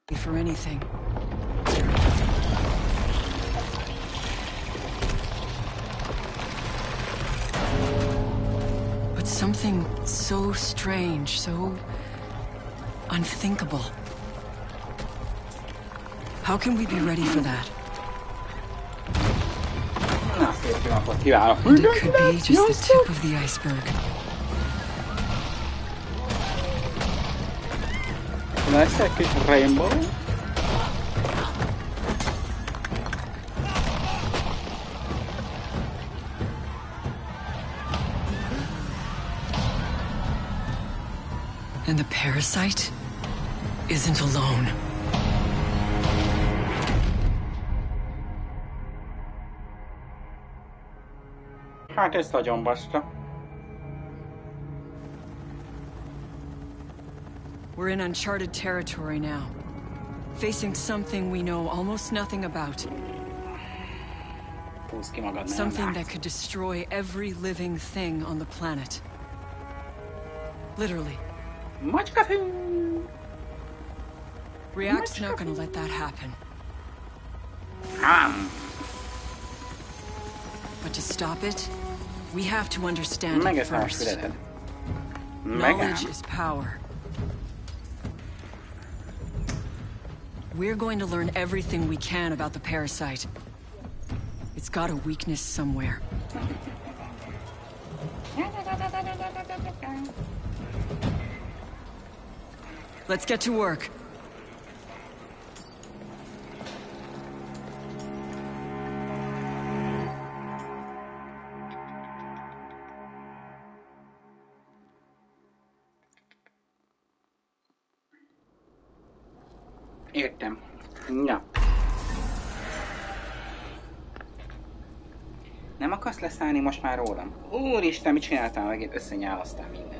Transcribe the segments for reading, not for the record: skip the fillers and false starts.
for anything. But something so strange, so unthinkable. How can we be ready for that? And it could be just the tip of the iceberg. Lesz egy kis rainbow. And the parasite isn't alone. Hát ez nagyon baszta. We're in uncharted territory now, facing something we know almost nothing about. Something that could destroy every living thing on the planet. Literally. React's not gonna let that happen. But to stop it, we have to understand it first. Knowledge is power. We're going to learn everything we can about the parasite. It's got a weakness somewhere. Let's get to work. Értem. Ja. Nem akarsz leszállni most már rólam? Úristen, mit csináltál megint? Összenyálasztál mindent.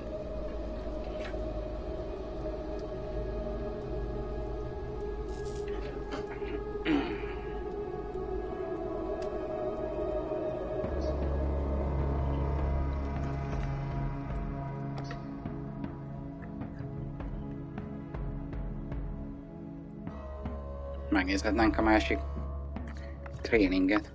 Megnézhetnénk a másik tréninget.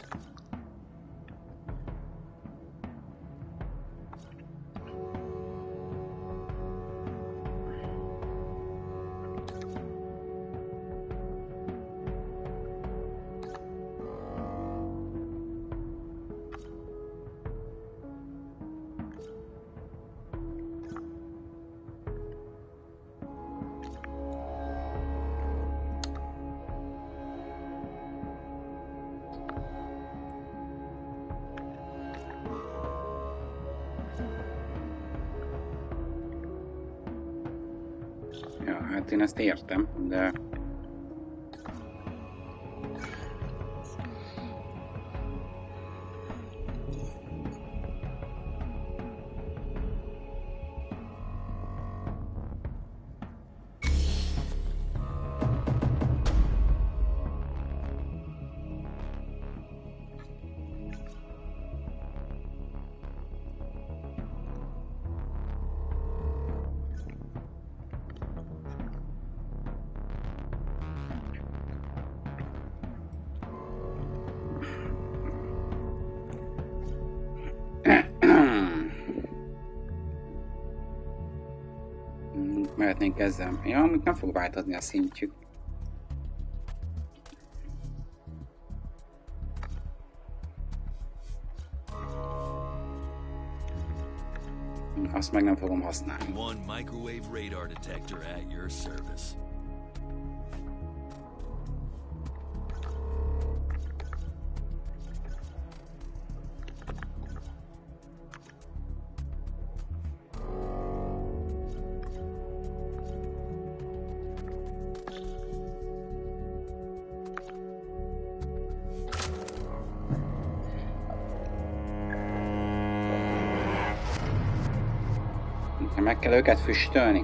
Ja, hát én ezt értem, de... Mehetnénk ezzel. Ja, amik nem fog változni a szintjük. Azt meg nem fogom használni. One microwave radar detector at your service. Meg kell őket füstölni.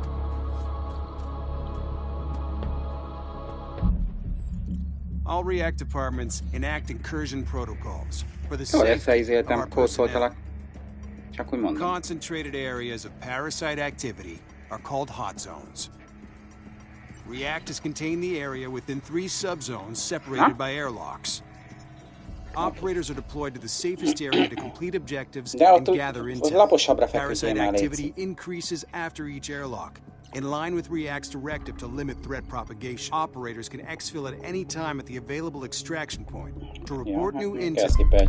All React departments enact incursion protocols for the Jól safety of our kószoltalak. personnel. Csak úgy mondom. Concentrated areas of parasite activity are called hot zones. Reactors contain the area within 3 subzones separated by airlocks. Operators are deployed to the safest area to complete objectives and gather intel. Parasite activity increases after each airlock, in line with REACT's directive to limit threat propagation. Operators can exfil at any time at the available extraction point to report new intel.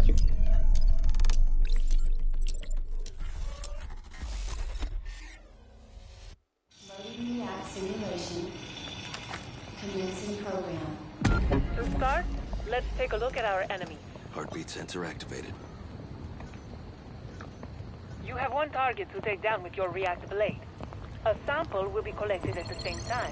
Loading REACT simulation. Commencing program. To start, let's take a look at our enemy. Heartbeat sensor activated. You have one target to take down with your REACT blade. A sample will be collected at the same time.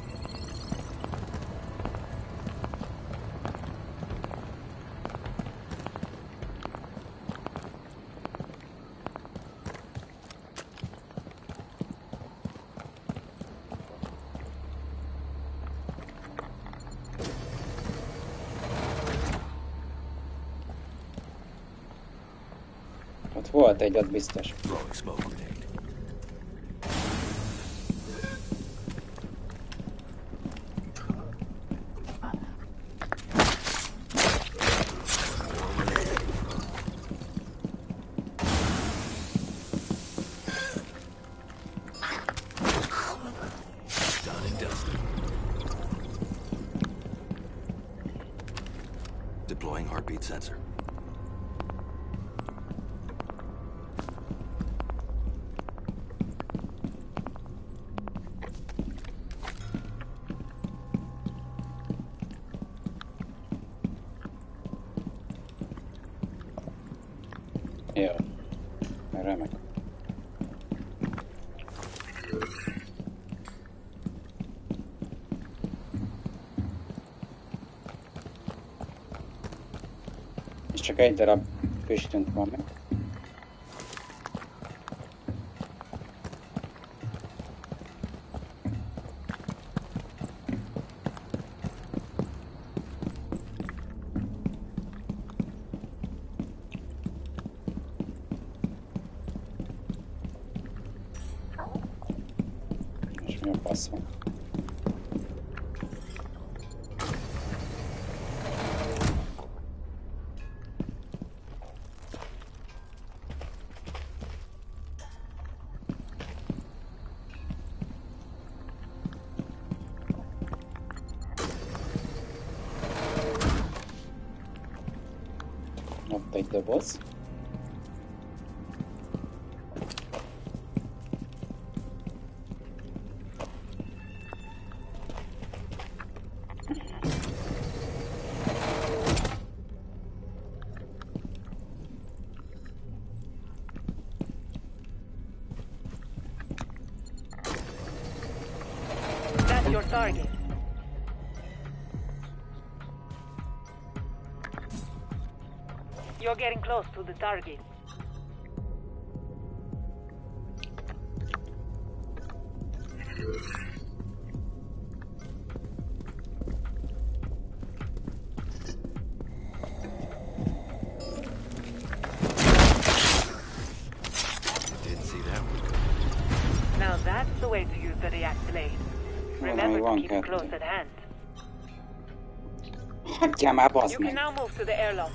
Ott volt egy, ott biztos. Throwing smoke grenade. Done and dusted. Deploying heartbeat sensor. Jó. Remek. És csak egy darab füstünk van meg. És mi a fasz van? Ott egy doboz. That's your target. You're getting close to the target. Didn't see that one. Now that's the way to use the REACT blade. Remember to keep it close at hand. Hagyjál már, bazd You can meg! now move to the airlock.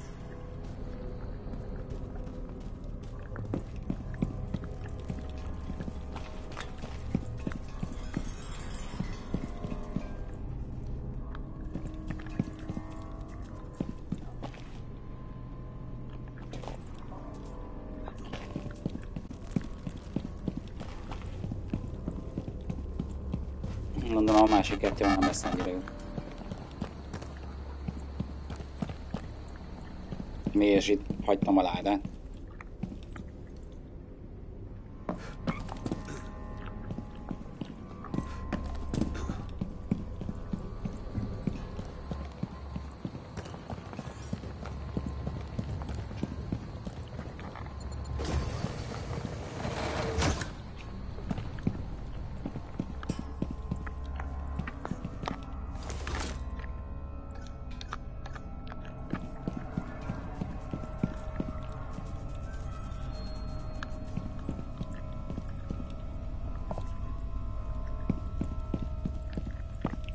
Gondolom a másik kettő nem lesz annyira jó. Mi és itt hagytam a ládát.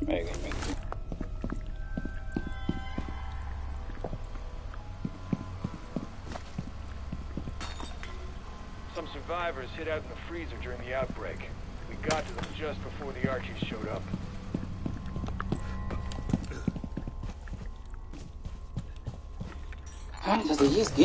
Még egy még. Some survivors hid out in the freezer during the outbreak. We got to them just before the Archies showed up. Hát, ez egy izgi.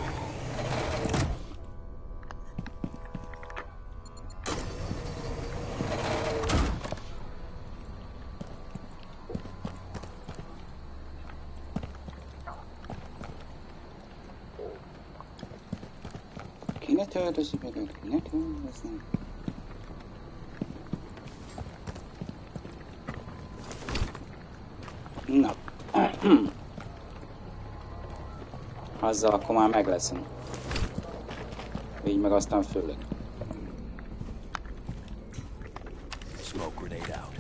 Ki ne töltözik őket, ki ne töltözik. Na. Azzal akkor már meg leszünk. Így meg aztán fölött. Smoke grenade out.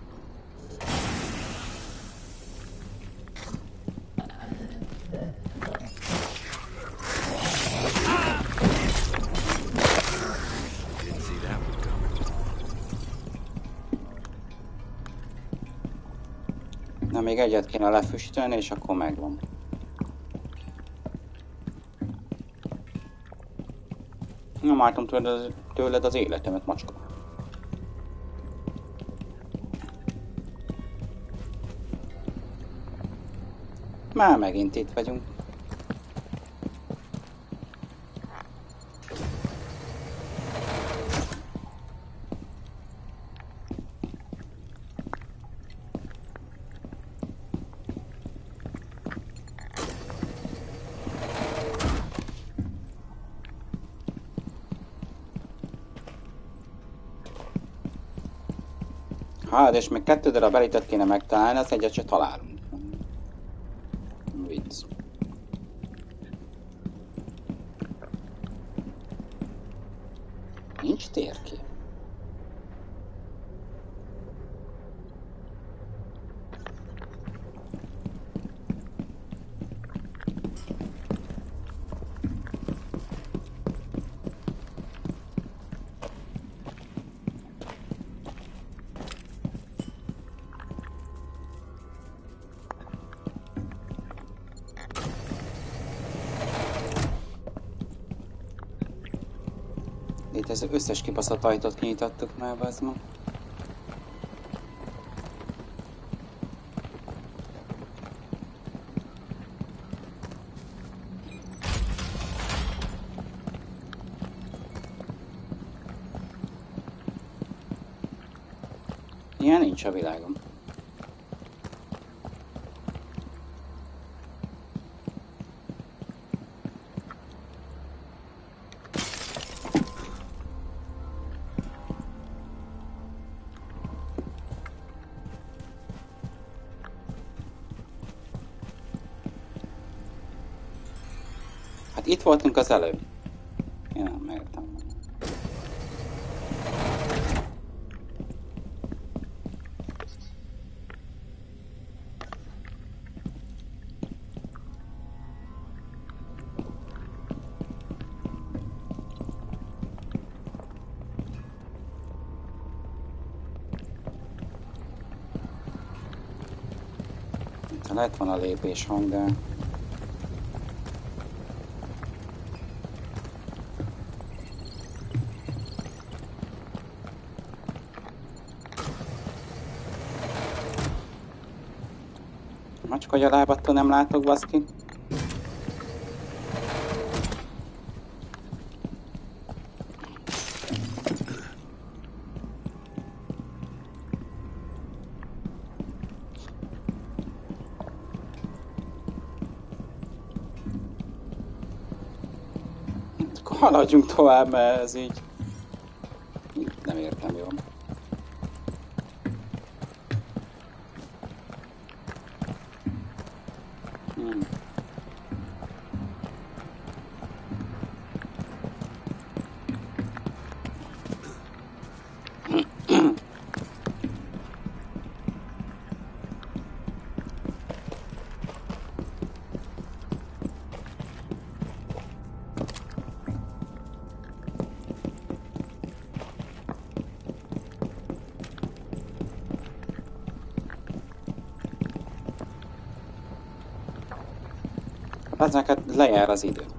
Didn't see that one coming. Na még egyet kéne lefüstölni, és akkor megvan. Nem álltam tőled az életemet, macska. Már megint itt vagyunk. Hát, és még 2 darab elitet kéne megtalálni, az egyet se találunk. Vicc. Nincs térkép. Itt az összes kibaszott ajtót kinyitottuk már, bazd ma. Ilyen nincs a világon. Hát itt voltunk az előbb. Én nem megértem. Itt lett volna a lépés hang, de... Macska, hogy a lábattól nem látok, baszki. Haladjunk tovább, mert ez így... Nem értem jól. Ezeket lejár az idő.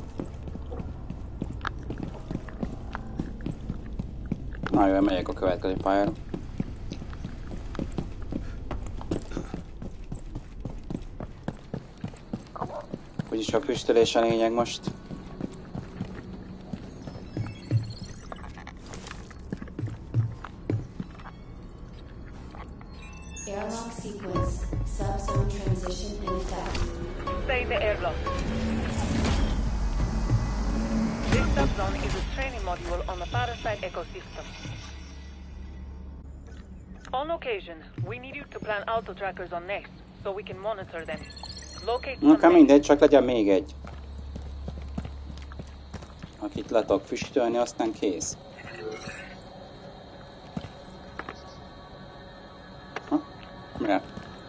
Na jó, megyek a következő pályára. Úgyis a füstölés a lényeg most. Airlock sequence. Subzone transition in effect. Stay in the airlock. This subzone is a training module on the Parasite ecosystem. On occasion, we need you to plan auto trackers on Nest, so we can monitor them. Locate some Nekem mindegy, csak legyen még egy. Akit le tudok füstölni, aztán kész. Ha? Mire?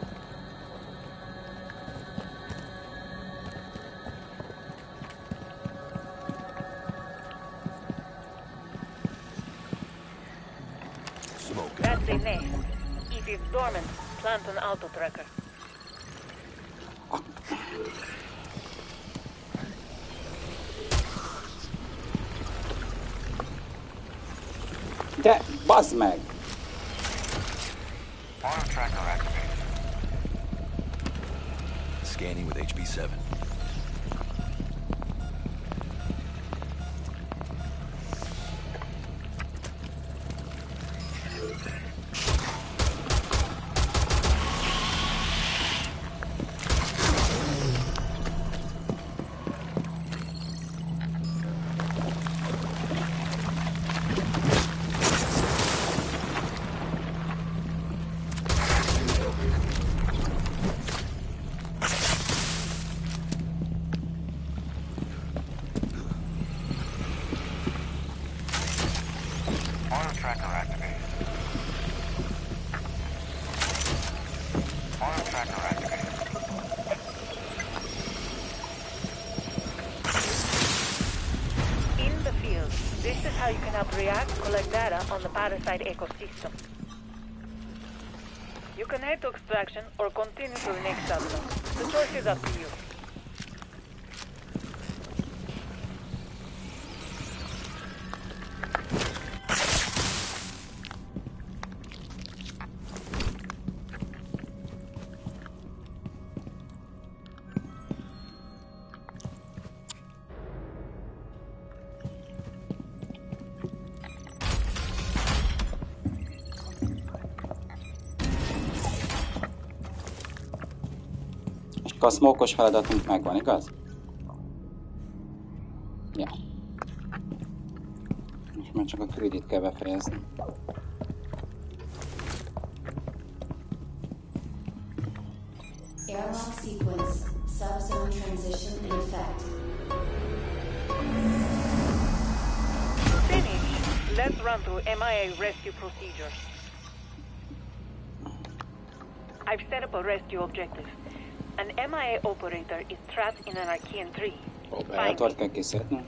That's a nest. If it's dormant, plant an auto tracker. De, bazd meg! Auto tracker activated. Scanning with HB7. Auto tracker activated. Auto tracker activated. In the field, this is how you can help React collect data on the Parasite ecosystem. You can head to extraction or continue to the next subzone. The choice is up to you. A smoke-os feladatunk megvan, igaz? Ja. Most már csak a kredit kell befejezni. Airlock sequence. Subzone transition in effect. Finish. Let's run through MIA rescue procedures. I've set up a rescue objective. An MIA operator is trapped in an Archean tree. Operátort kell kiszedni.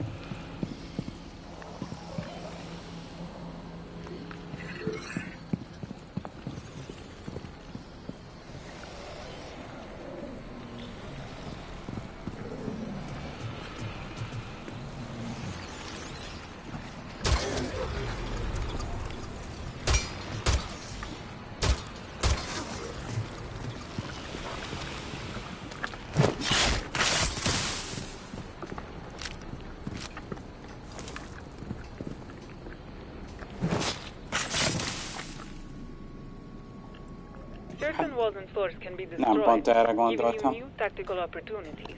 Certain walls and floors can be Nem, destroyed, pont erre giving you gondoltam. new tactical opportunities.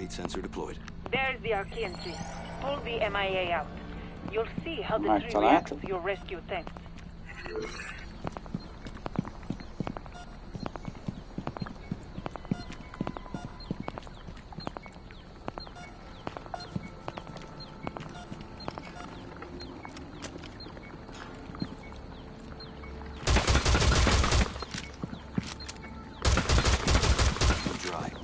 heartbeat sensor deployed. There's the Archean tree. Pull the MIA out. You'll see how the tree Megtaláltuk. reacts to your rescue attempts. Dry.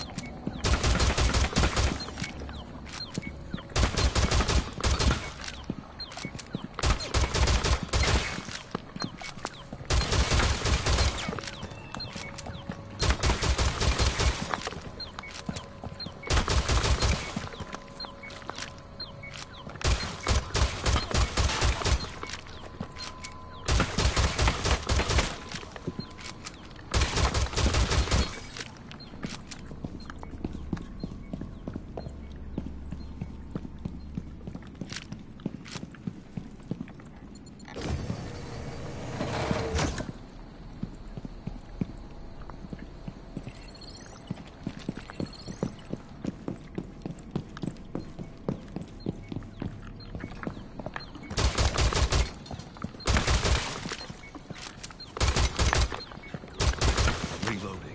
Reloading.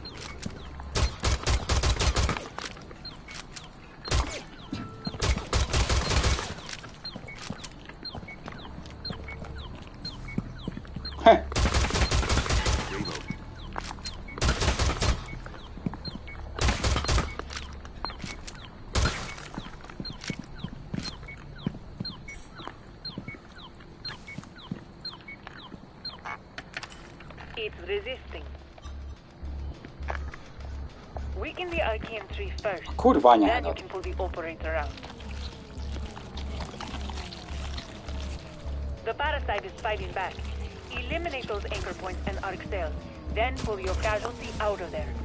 Heh. Reloading. It's resisting. Weaken the Archean tree first. Kurva Then you anyádat. can pull the operator out. The parasite is fighting back. Eliminate those anchor points and arc cells. Then pull your casualty out of there.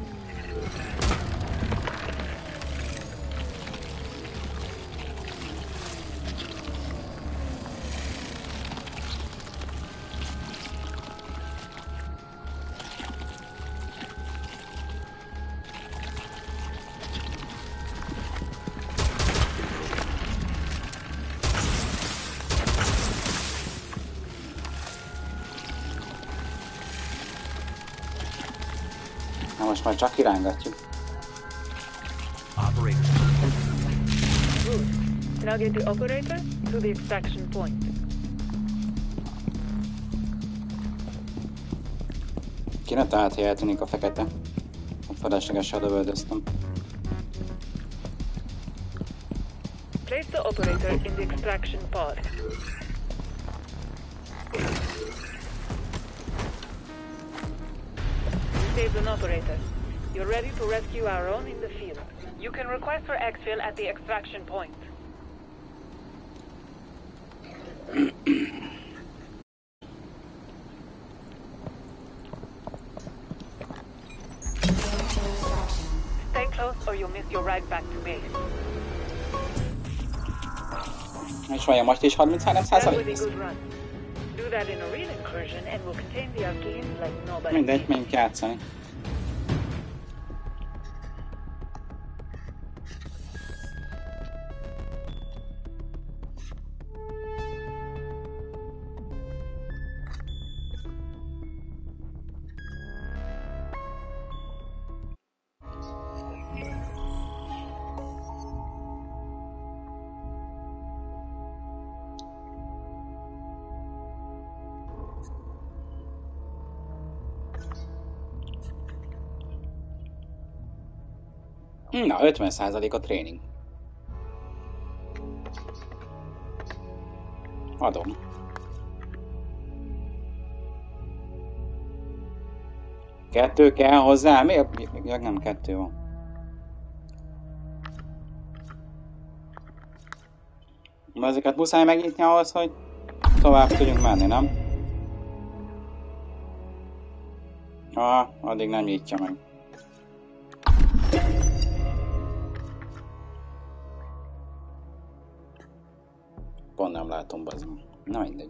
Na most már csak irángatjuk. Operator. Good. Now get the operator to the extraction point. Kéne tehát, hogy eltűnik a fekete. A feleslegesen lövöldöztem. Place the operator in the extraction pod. You saved an operator. You're ready to rescue our own in the field. You can request for exfil at the extraction point. Stay close or you'll miss your ride back to base. És vajon most is 33%? That was a good run. Do that in a real incursion and we'll contain the Archeans like nobody. Mindegy, menjünk játszani. Na, 50% a tréning. Adom. Kettő kell hozzá? Miért? Ja, nem, kettő van. De ezeket muszáj megnyitni ahhoz, hogy tovább tudjunk menni, nem? Addig nem nyitja meg. Pont nem látom, bazd meg. Na mindegy.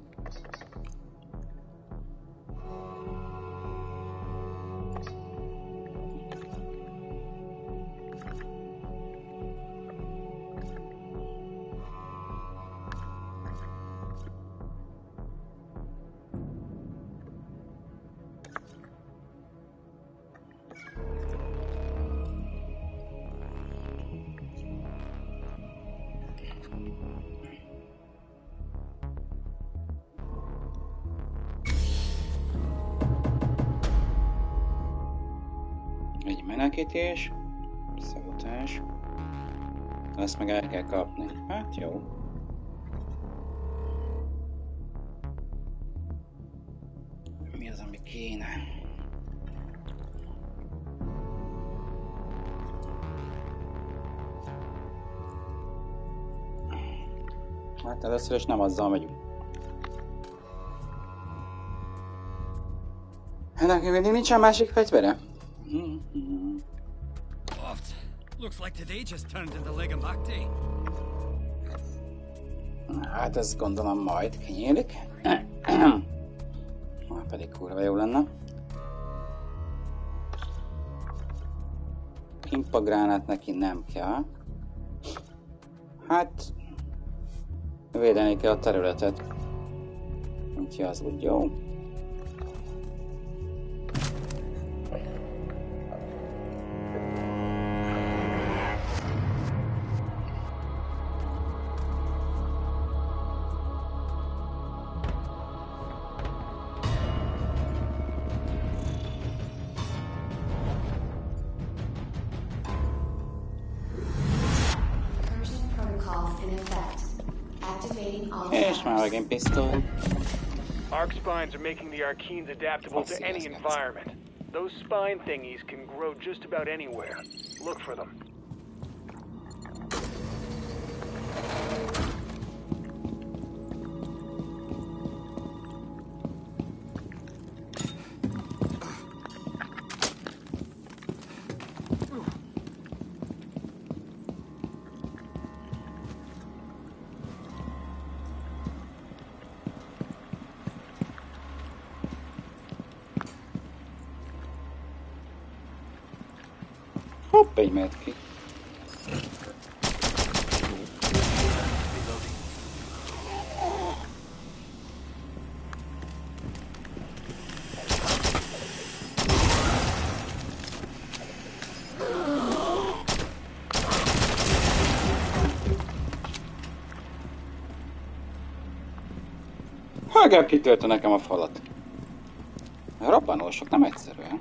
Megfélemlítés. Szabotás. Ezt meg el kell kapni. Hát jó. Mi az, ami kéne? Hát először is nem azzal megyünk. Ennek mindig nincsen másik fegyvere? Looks like today just turned into Legamak Day. Hát ezt gondolom majd kinyílik. Pedig kurva jó lenne. Impagránát neki nem kell. Hát védeni kell a területet. Úgyhogy az úgy jó. És már megint pisztol. Arc spines are making the Arkeens adaptable to any environment. Those spine thingies can grow just about anywhere. Look for them. Hopp, egy mehet ki. Legalább kitöltő nekem a falat. Robbanósok, nem egyszerűen.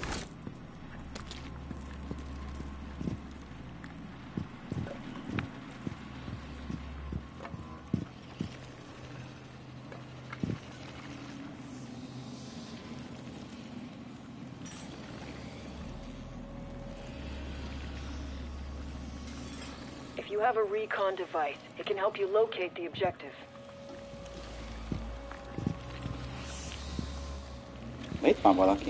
If you have a recon device, it can help you locate the objective. Itt van valaki.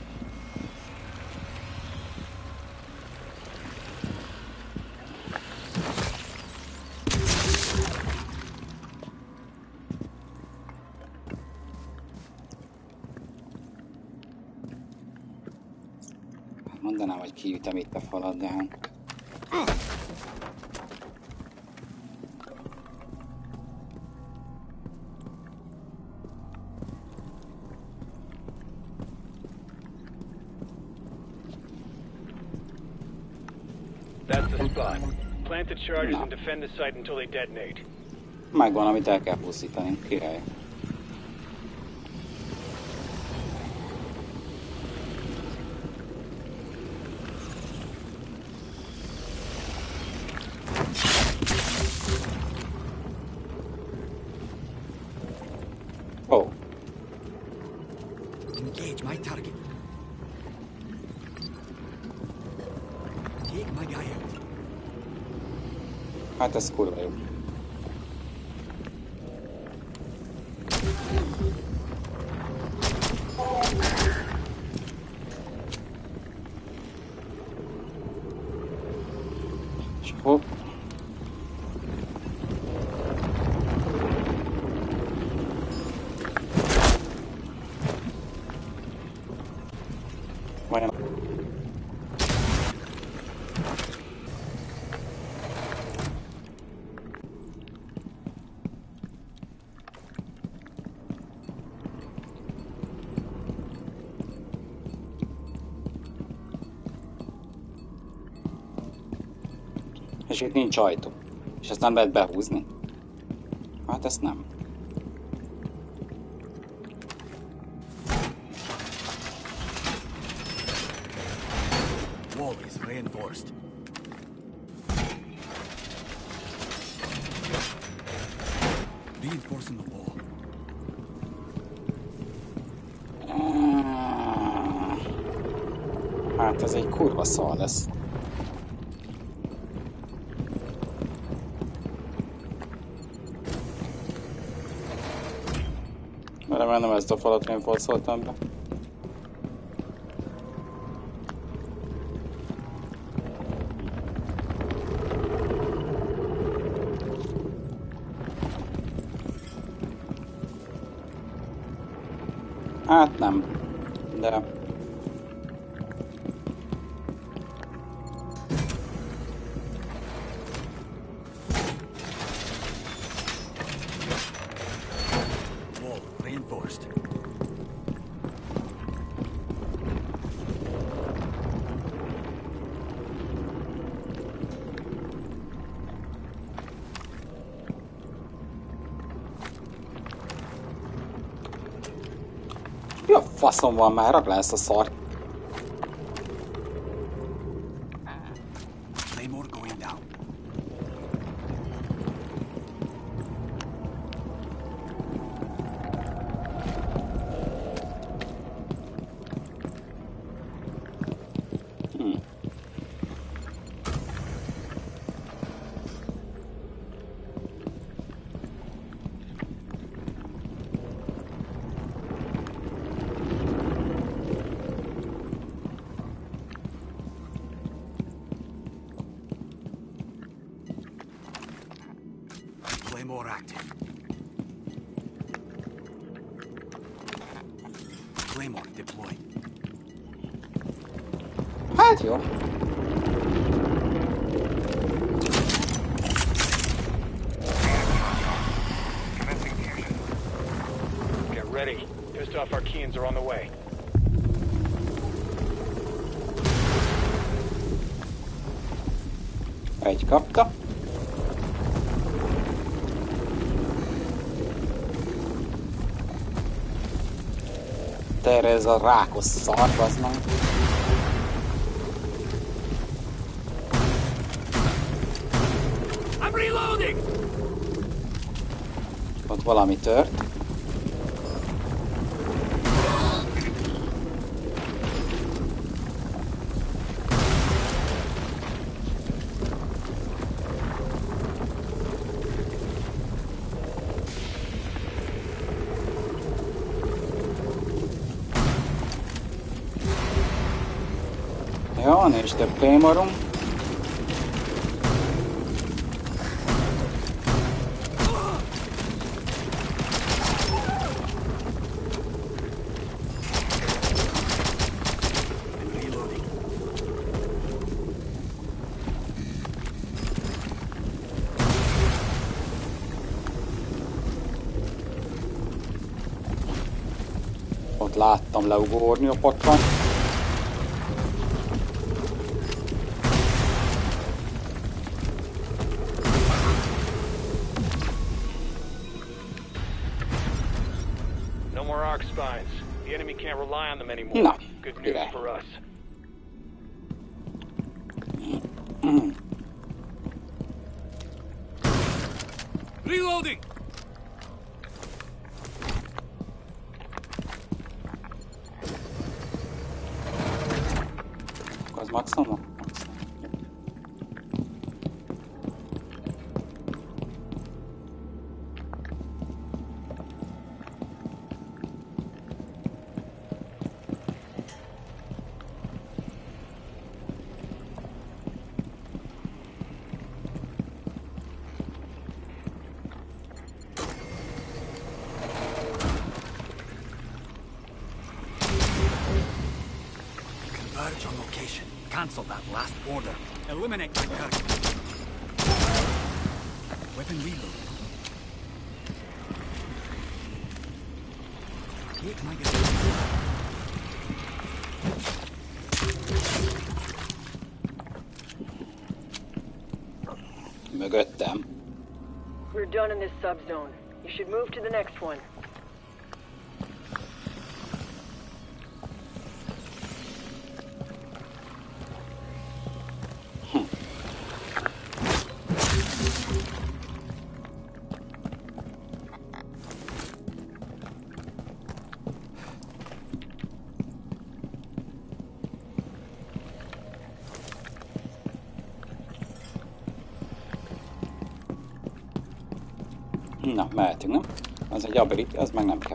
Mondanám, hogy kiütem itt a falat, de... That's the spot. Plant the charges and defend the site until they detonate. Megvan, amit el kell pusztítani. Király. Oh. Engage my target. Take my guy out. Hát ez kurva jó. És hopp. Majdnem. És itt nincs ajtó. És ezt nem lehet behúzni. Hát ezt nem. Wall is reinforced. Reinforcing the wall. Hát ez egy kurva szar lesz. Remélem nem ezt a falat reinforcoltam be. Hát nem, de... Wall reinforced. Mi a faszom van már? Rak le ezt a szart. Claymore going down. Claymore active. Claymore deployed. Hát jó. Get ready. Pissed off Arkeans are on the way. Egy kapta. Terre ez a rákos szar, az meg. I'm reloading! Ott valami tört. Jó, nincs több Claymore-unk. Ott láttam leugorni a patron. No more arc spines. The enemy can't rely on them anymore. Na, Good news király. for us. Reloading! Az maximum? Converge on location. Cancel that last order. Eliminate my target. Weapon reload. Hit my gun. Mögöttem. We're done in this subzone. You should move to the next one. Na, mehetünk, nem? Az egy ability, az meg nem kell.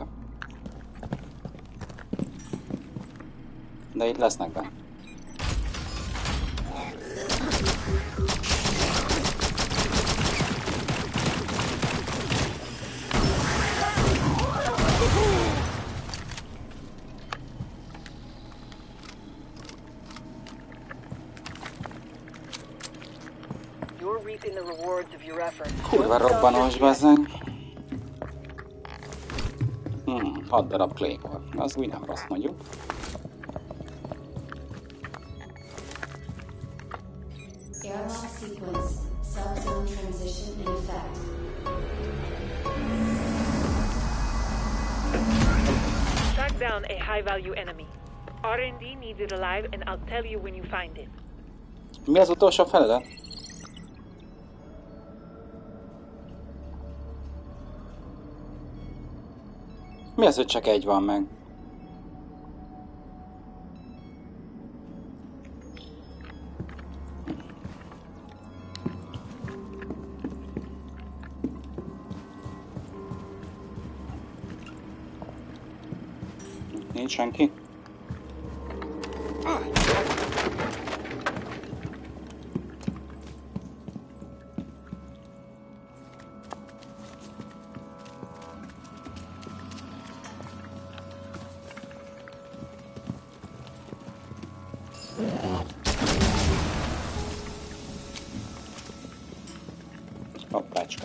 De itt lesznek benne. Kurva robbanós, bazzeg. 6 darab Claymore. Az úgy nem rossz, mondjuk. Airlock sequence. Subzone transition in effect. Track down a high-value enemy. R&D needs it alive, and I'll tell you when you find it. Mi az utolsó feladat? Mi az, hogy csak egy van meg? Nincs senki? Hoppácska.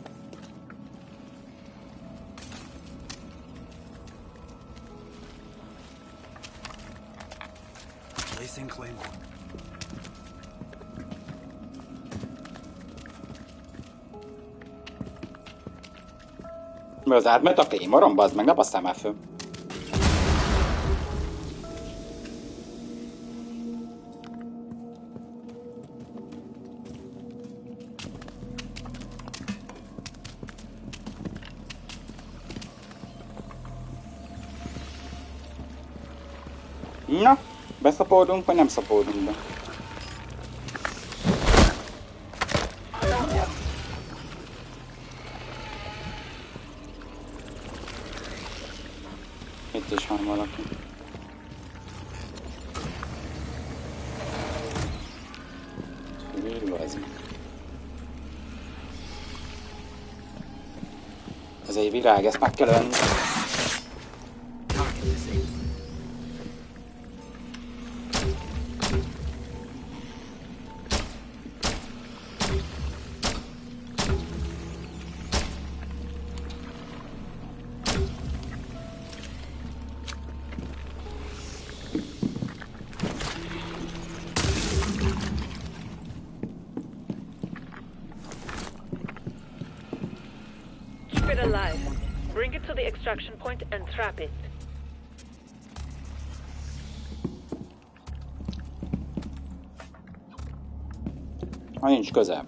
Placing Claymore. Mi az átment a Claymore-on, bazd meg, ne basszál már föl. Na, beszapódunk, vagy nem szapódunk be? Itt is van valaki. Ez egy virág, ezt meg kell önni. Bring it to the extraction point and trap it. Ha nincs közel.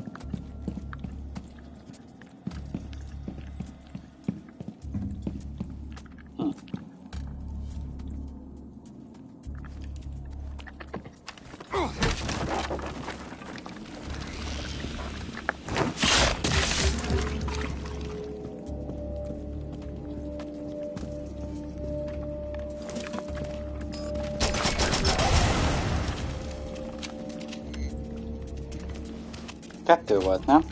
Kettő volt, nem?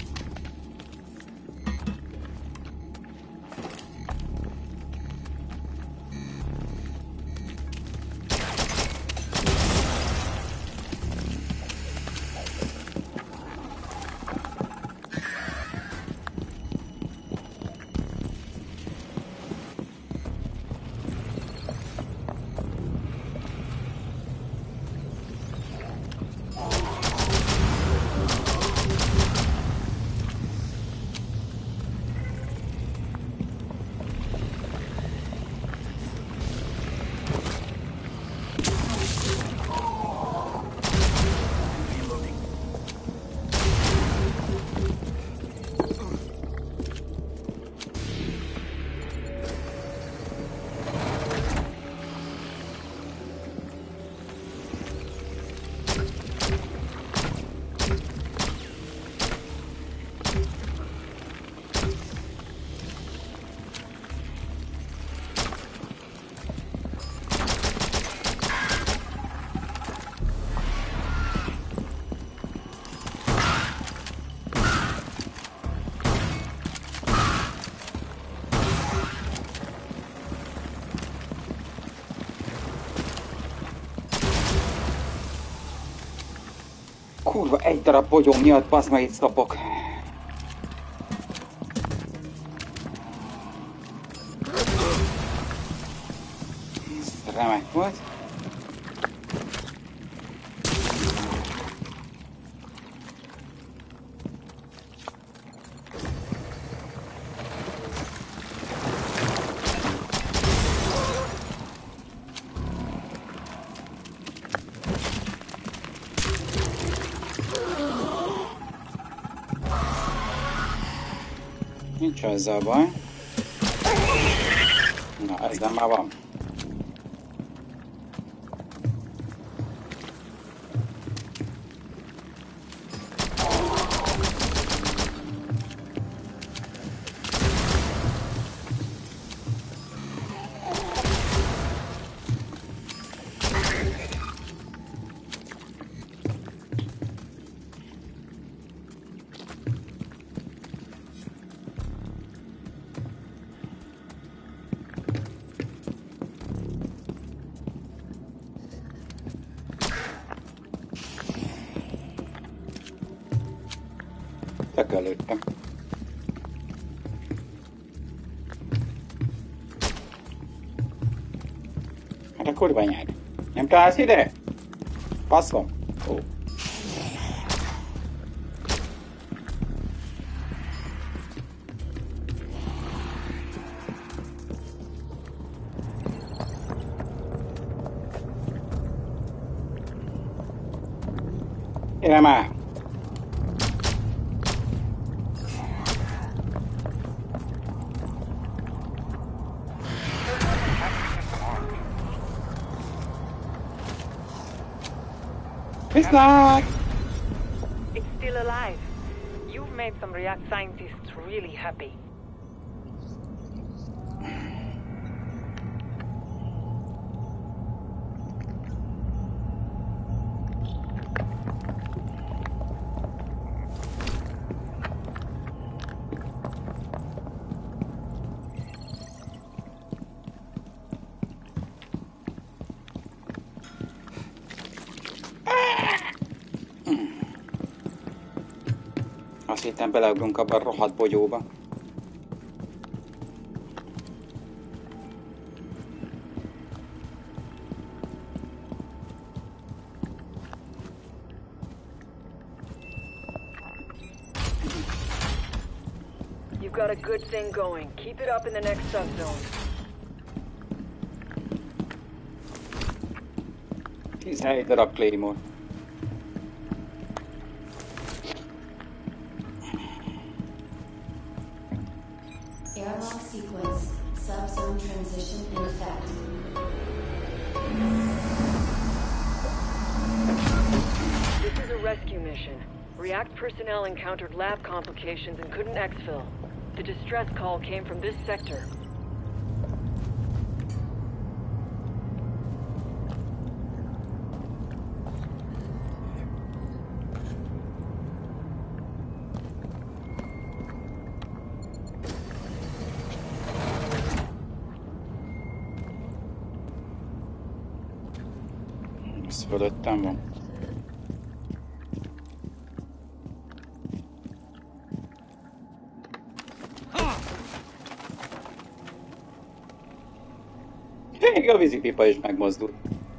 Kurva, egy darab bogyó miatt basz meg itt szopok. Ez remek volt. Nincs ezzel baj. Na, ezzel már van. Előttem. Hát a kurva anyád. Nem találsz ide? Faszom. Ó. Gyere már! It's not! It's still alive. You've made some React scientists really happy. Azt hittem beleugrunk abba a rohadt bogyóba. You've got a good thing going. Keep it up in the next subzone. 17 darab Claymore. Airlock sequence. Subzone transition in effect. This is a rescue mission. React personnel encountered lab complications and couldn't exfil. The distress call came from this sector. Ez fölöttem van. Még a vízipipa is megmozdul.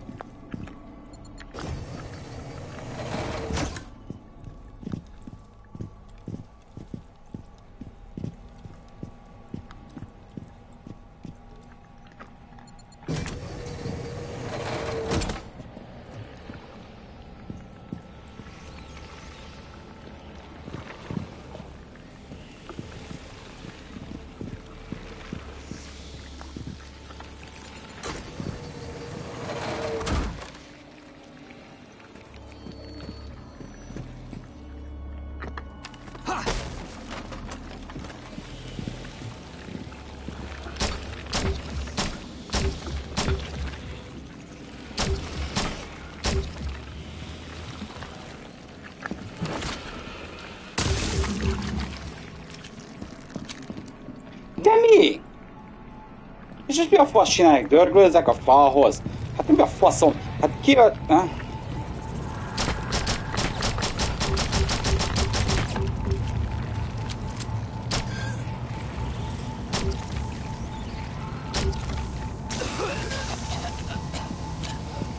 De mi? És mi a fasz csinálják? Dörgölzek a falhoz? Hát mi a faszom? Hát ki a...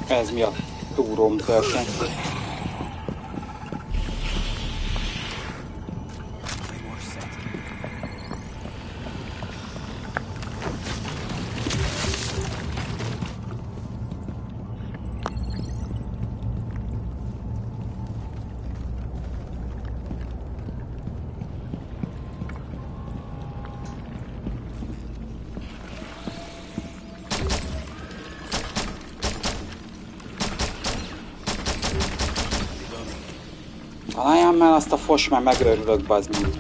Ez mi a túróm történt? Találjam már azt a fos, mert megörülök, bazd meg.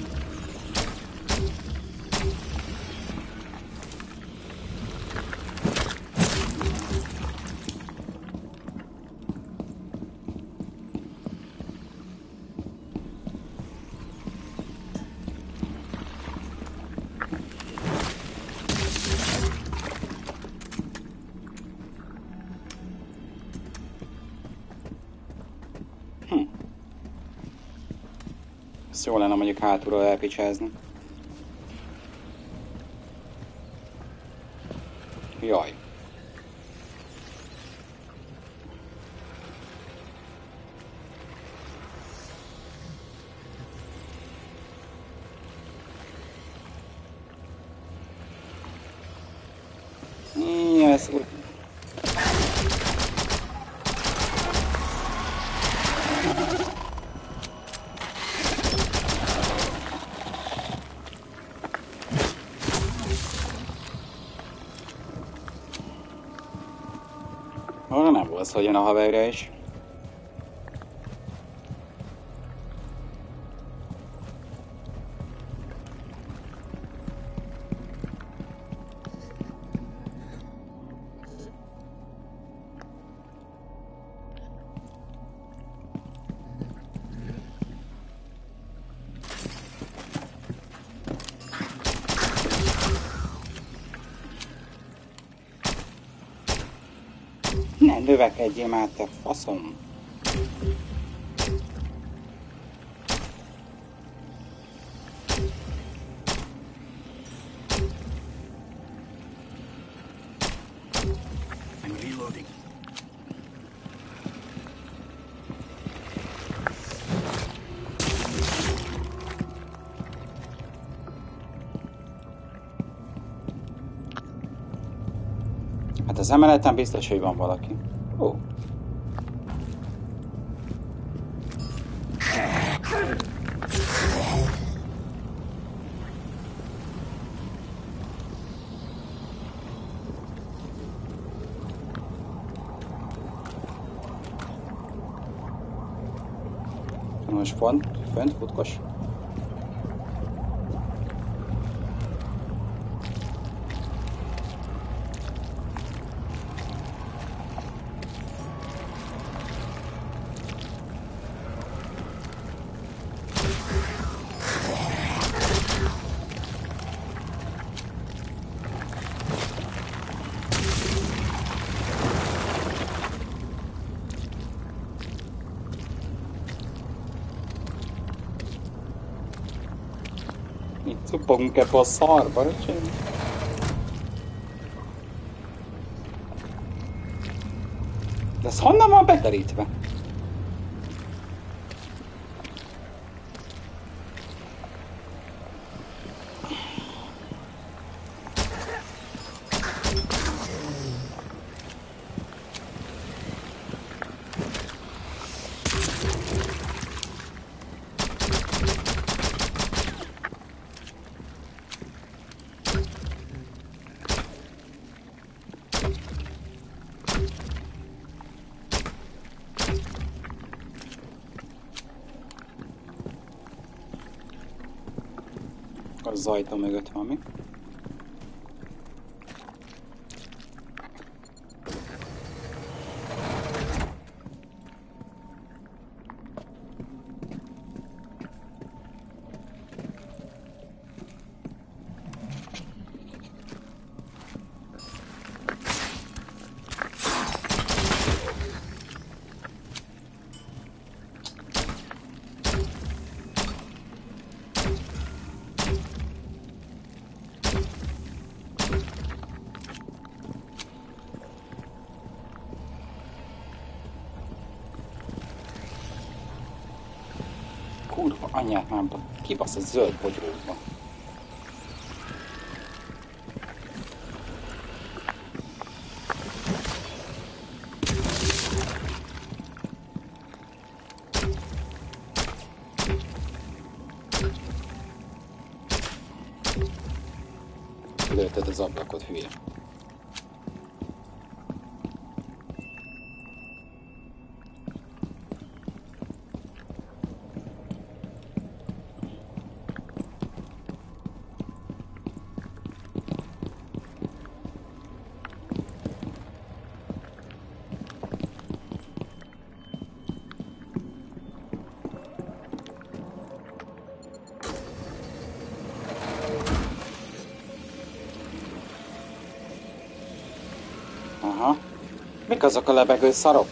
Jó lenne mondjuk hátulról elpicsázni. Jaj. Ez úgy. Arra nem volt, hogy jön a haverja is. Ne növekedjél már, te faszom! I'm reloading. Hát az emeleten biztos, hogy van valaki. Ó. Most fönt futkos. Itt szupogunk ebbe a szarba, öcsém. De ez honnan van beterítve? Az ajtó mögött van mi? Anyját nem tudom. Kibasz egy zöld bogyróba. Lőtted az ablakot, hülye. Aha. Mik azok a lebegő szarok?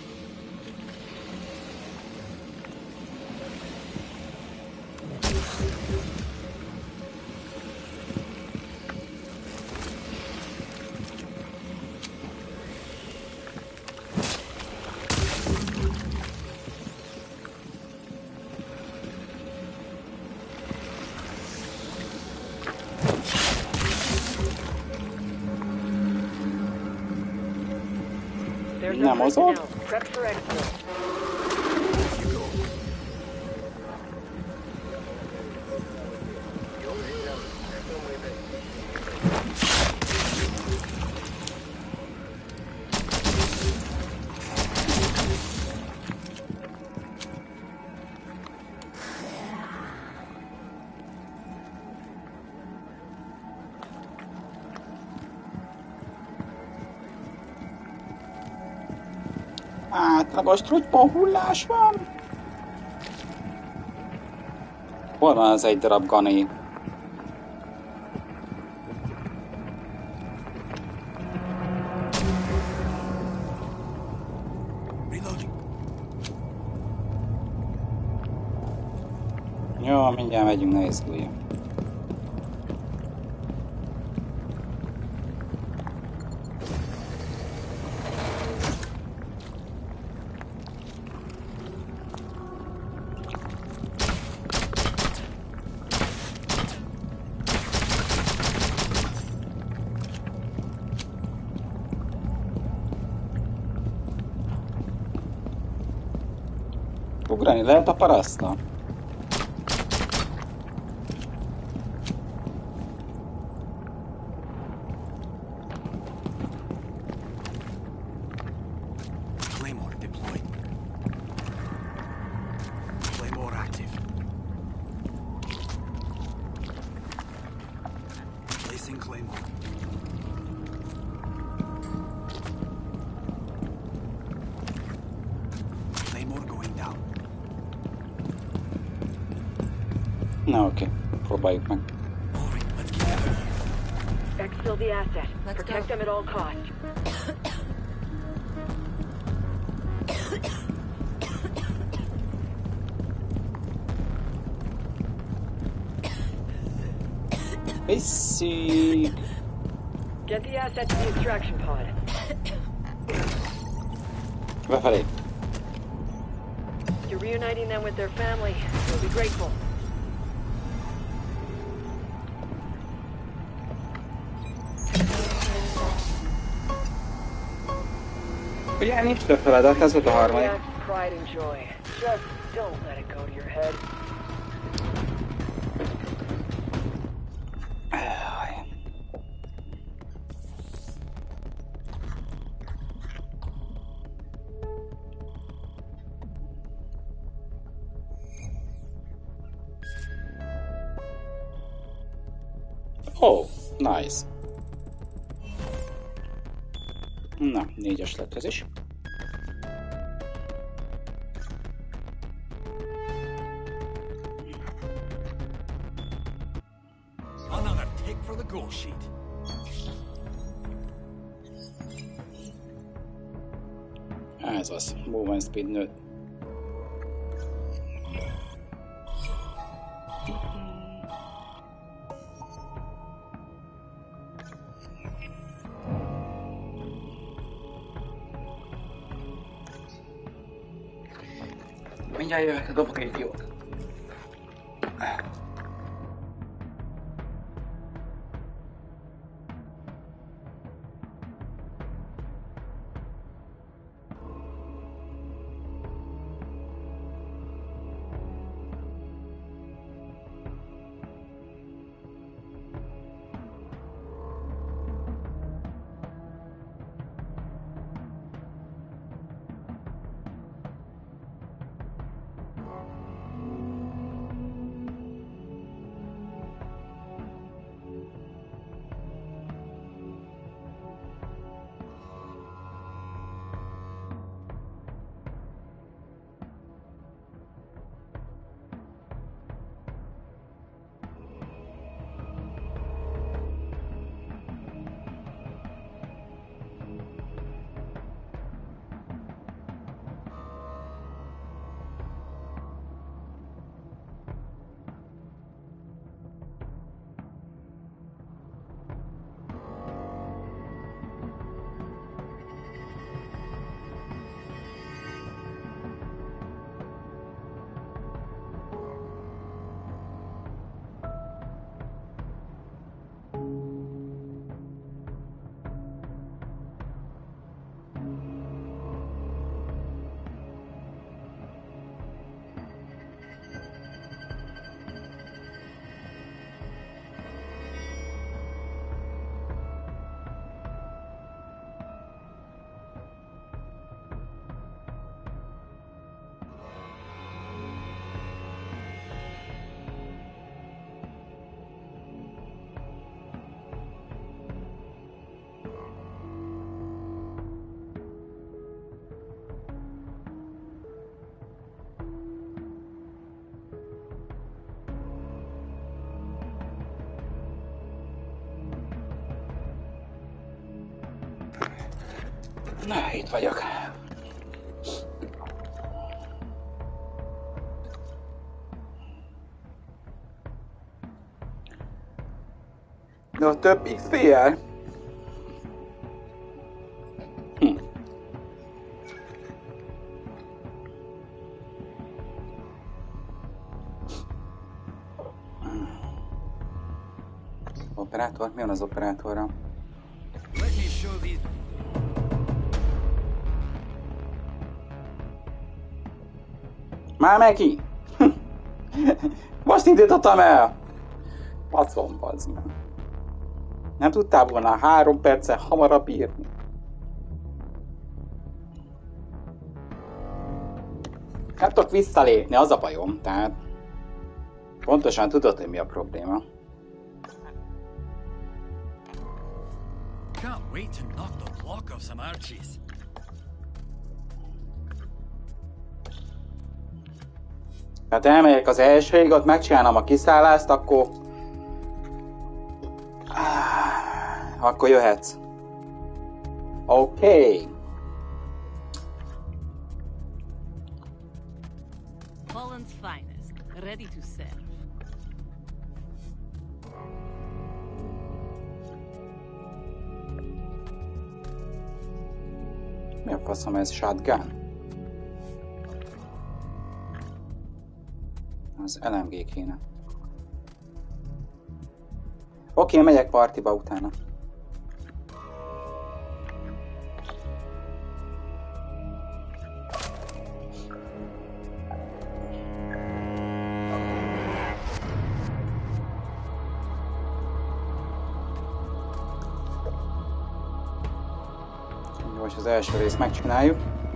Nem mozog? Prep for exfil. Átlagos trutypon-hullás van. Hol van az egy darab gané? Jó, mindjárt megyünk, ne izguljon. Ugrani lehet a parasztnak? Claymore deployed. Claymore active. Placing Claymore. Claymore going down. Na oké, próbáljuk meg. Let's get out of here. Exfil the asset. Protect them at all costs. Visszük! Get the asset to the extraction pod. Befelé. You're reuniting them with their family. They'll be grateful. Ugye nincs több feladat, ez volt a harmadik. Relax, pride and joy. Just don't let it go to your head. Oh, nice. Na, 4-es lett ez is. Another tick for the goal sheet. Ez az, movement speed nőtt. Mindjárt jövök, dobok egy jót. Na, itt vagyok. No, több XP-jel? Operátor? Mi van az operátorra? Már megint! Most indítottam el! Pacom, bazd meg. Nem tudtál volna 3 perccel hamarabb írni? Nem tudok visszalépni, az a bajom, tehát... Pontosan tudod, hogy mi a probléma. Can't wait to knock the block off some Archies. Hát elmegyek az elsőig, ott megcsinálom a kiszállást, akkor... Akkor jöhetsz. Oké. Poland's finest, ready to serve. Mi a faszom ez? Shotgun? Az LMG kéne. Oké, megyek partiba utána. Most az első részt megcsináljuk.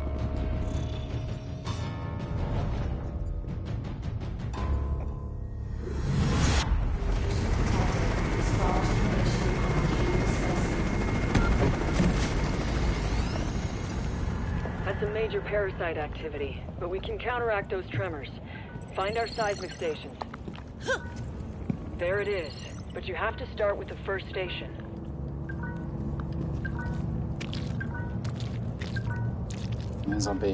Parasite activity, but we can counteract those tremors. Find our seismic stations. There it is, but you have to start with the first station. Ez a B.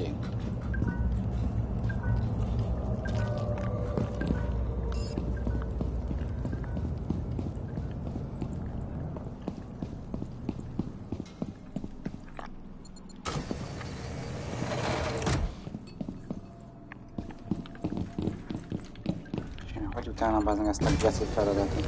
Utána bazdmeg ezt a geci feladatot.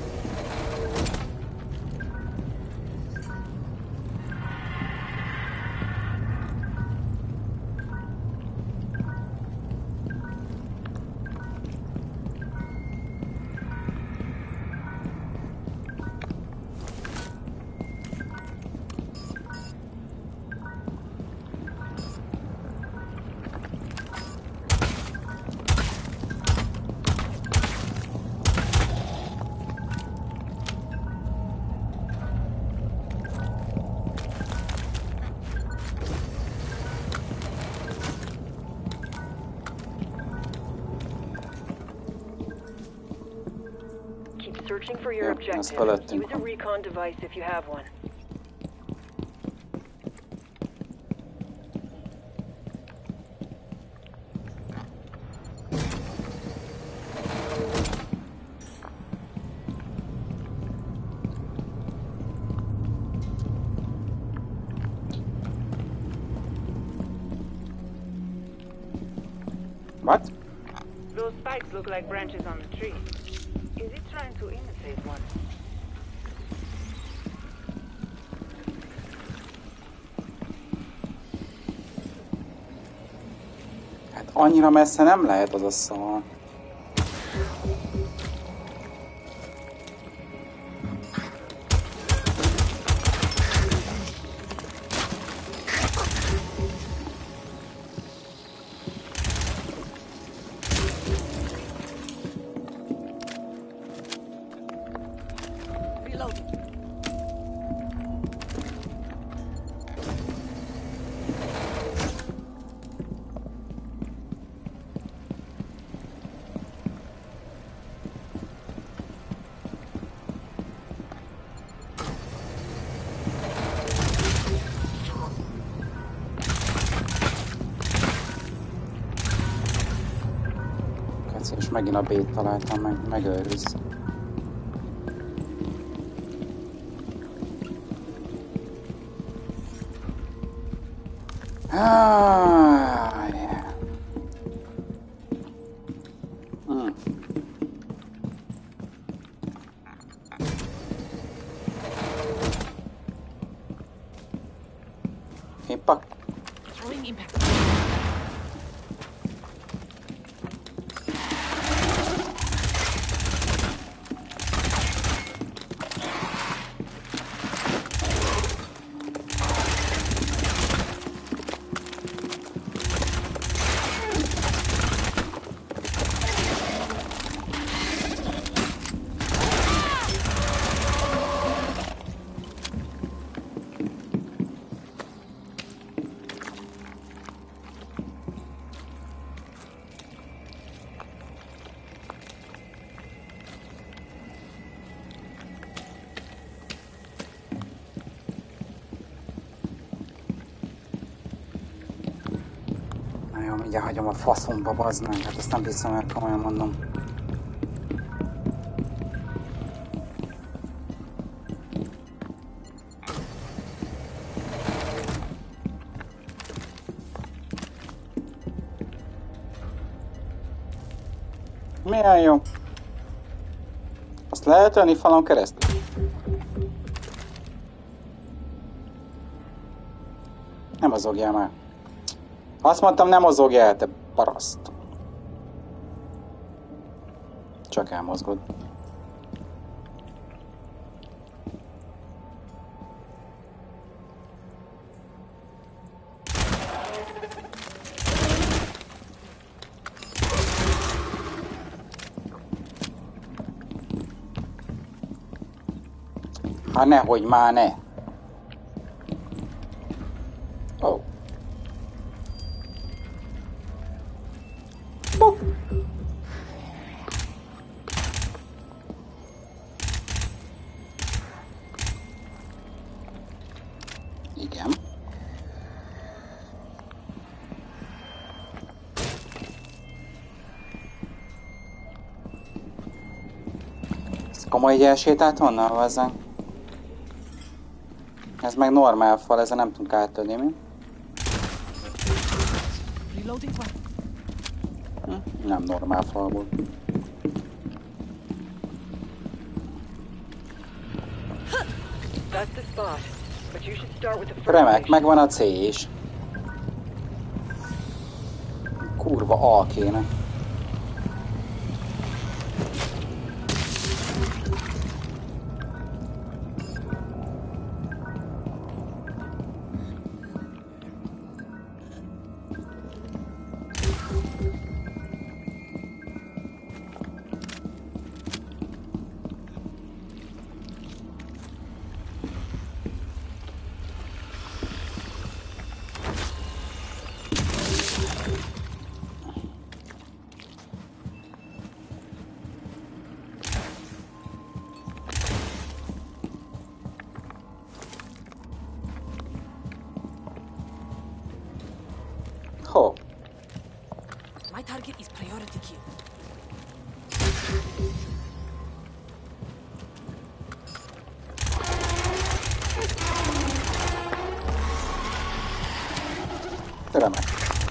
Searching for your objective. Use a recon device if you have one. What? Those spikes look like branches on the tree. Is it trying to imitate one? Hát annyira messze nem lehet az a szar. megint a B-t találtam, megőriz. Ugye hagyom a faszomba, bazd meg, hát ezt nem hiszem el, komolyan mondom. Milyen jó? Azt lehet ölni falon keresztül? Nem mozogjál már. Azt mondtam, nem mozogjál, te paraszt. Csak elmozgod. Hát nehogy már ne. Oh. Igen. Ez komoly, így elsétált onnan hozzánk. Ez meg normál fal, ezzel nem tudunk áttörni, mi? Nem normál fal volt. Remek, megvan a C is. Kurva A kéne. Ho. My target is priority kill. Remek.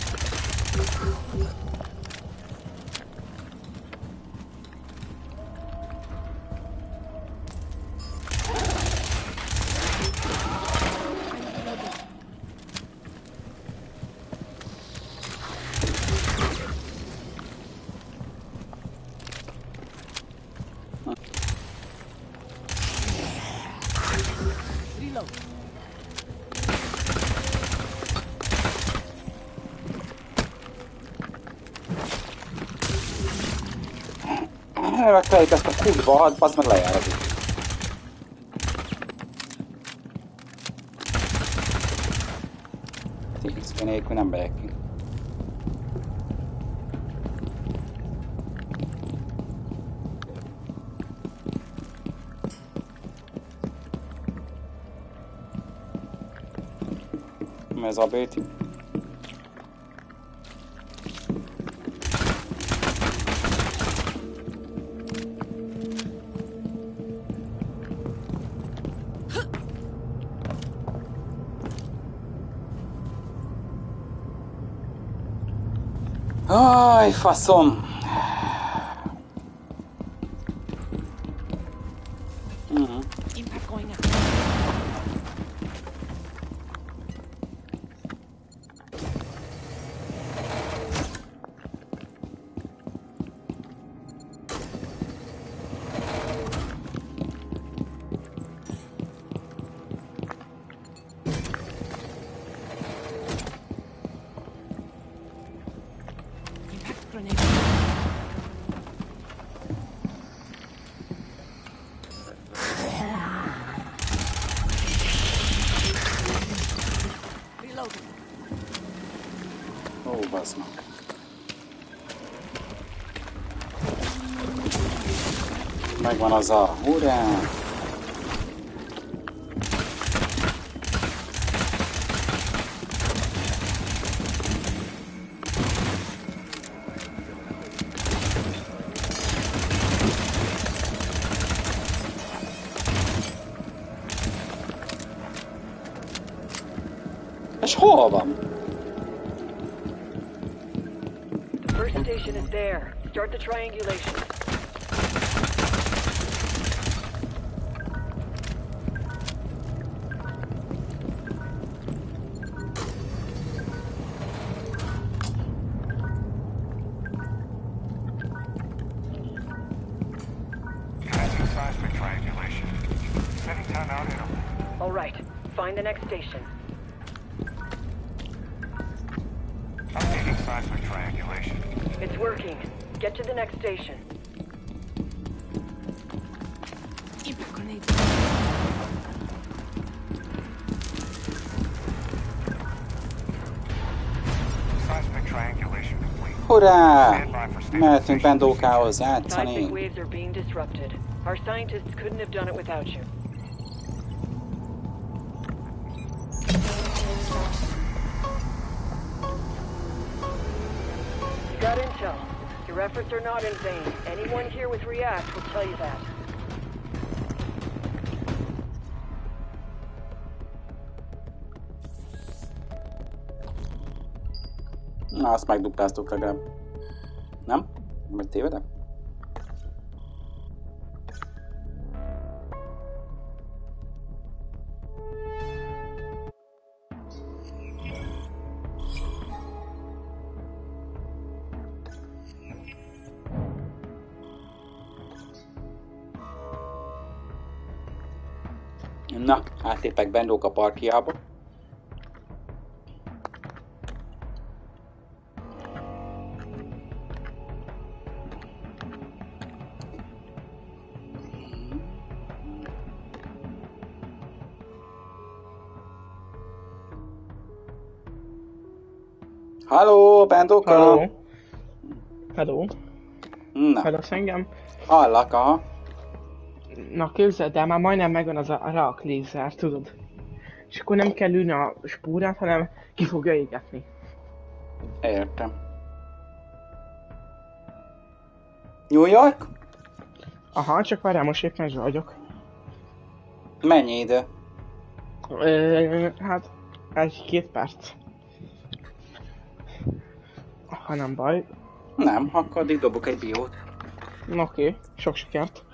Megtaláljuk ezt a kurva, hát bazd meg lejáradik. XP nélkül nem megyek ki. Mi ez a béti? Aj, faszom! Impact going out. Impact grenade. Reloading. Ó, bazd meg. Megvan az a hurrá! És hol van? The first station is there. Start the triangulation. Seismic triangulation. Setting timeout interval. All right. Find the next station. Updating seismic triangulation. It's working. Get to the next station. Impact grenade. Seismic triangulation complete. Hurrá! Mehetünk Bendókához Seismic játszani. waves are being disrupted. Our scientists couldn't have done it without you. You got intel. Your efforts are not in vain. Anyone here with React will tell you that. Na, azt megdupláztuk legalább. Nem? Vagy tévedek? Na, átlépek Bendóka parkjába. Halló, Bendóka! Halló! Hello! Na, Hallasz engem? hallak, aha. Na képzeld el, már majdnem megvan az a rak lézer, tudod? És akkor nem kell ülni a spórát, hanem ki fogja égetni. Értem. New York? Aha, csak várjál, most éppen vagyok. Mennyi idő? Hát, 1-2 perc. Ha nem baj. Nem, akkor addig dobok egy biót. Oké, sok sikert.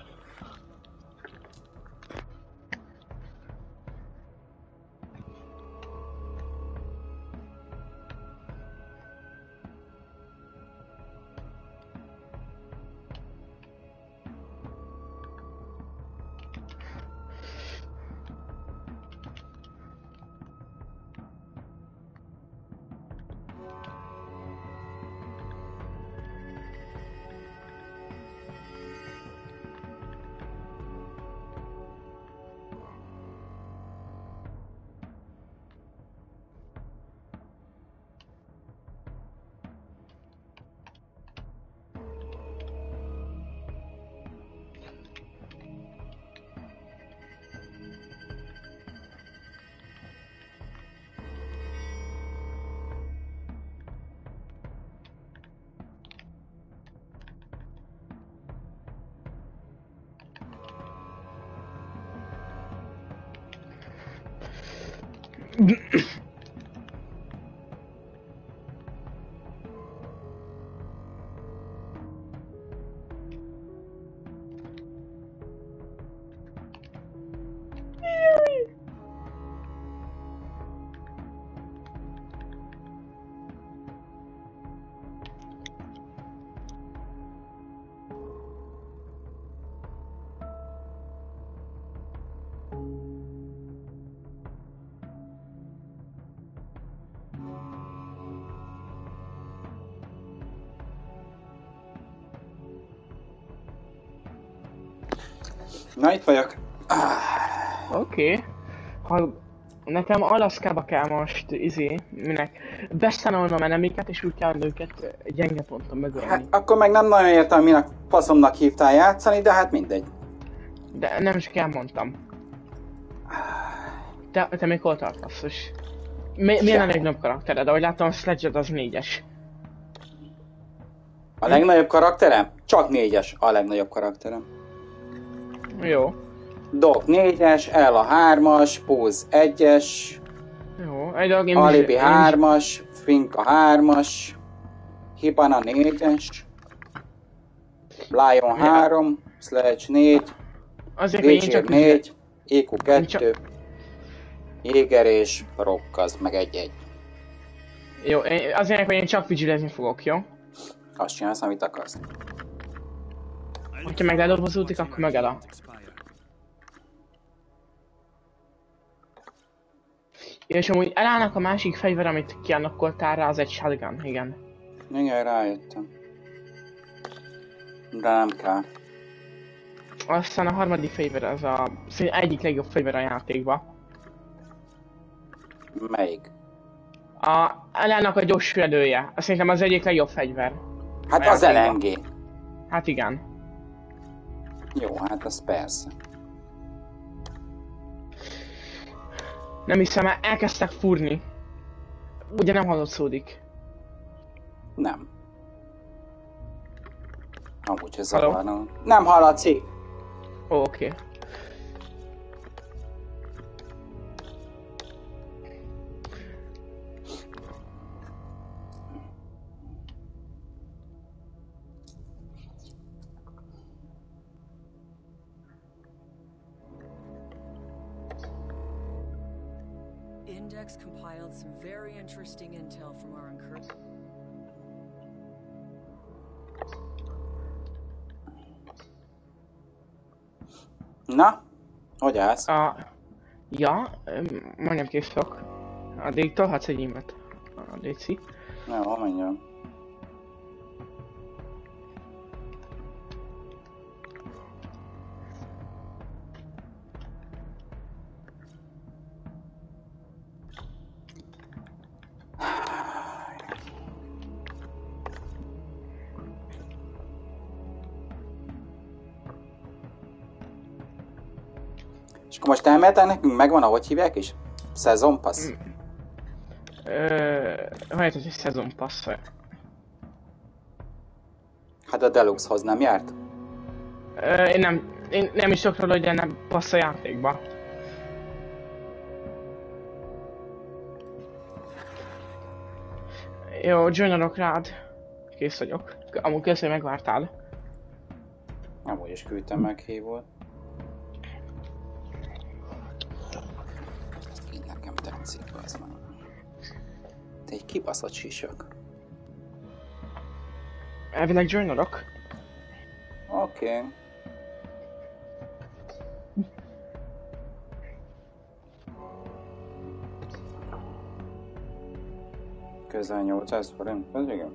Na, itt vagyok. Oké. Ha nekem Alaszkába kell most, minek beszállolnom enemiket, és úgy kell őket gyenge ponton megölni. Hát akkor meg nem nagyon értem, minek faszomnak hívtál játszani, de hát mindegy. De nem csak elmondtam. Te még hol tartasz? És milyen a legnagyobb karaktered? Ahogy láttam, a Sledged az 4-es. A legnagyobb karakterem? Csak 4-es a legnagyobb karakterem. Jó. Doc 4-es, Ella 3-as, Pose 1-es, jó, egy dolog, Alibi 3-as, Finka 3-as, Hibana 4-es, Lion 3, Sledge 4, Witcher 4, EQ 2, Jäger és Rock az meg 1-1. Jó, azért, hogy én csak vigilezni fogok, jó? Azt csinálsz, amit akarsz. Ha meg ledobozódik, akkor meg el. És amúgy elállnak a másik fegyver, amit kianakkoltál rá, az egy shotgun, igen. Igen, rájöttem. De nem kell. Aztán a harmadik fegyver az egyik legjobb fegyver a játékban. Melyik? Elállnak a gyors fülelője. Azt szerintem az egyik legjobb fegyver. Hát az LMG. Hát igen. Jó, hát az persze. Nem hiszem, elkezdtek fúrni. Ugye nem hallatszódik? Nem. Amúgy ez zavarna. Nem hallatszik! Oké. Index compiled some very interesting intel from our incursion. Na? Hogy állsz? Ja, majdnem kész vagyok. Addig tolhatsz egy invet. Léci. Jó, menjön. És akkor most elmehetek nekünk? Megvan, ahogy hívják is? Season Pass? Lehet, hogy Season Pass. Hát a Deluxe-hoz nem járt? Én nem is tudok róla, hogy nem passz a játékba. Jó, joinolok rád. Kész vagyok. Amúgy köszönöm, hogy megvártál. Amúgy is küldtem meghívót. Így nekem tetszik, az már. Te egy kibaszott sisak. Elvileg joinolok. Oké. Közel 800 forint, ez igen.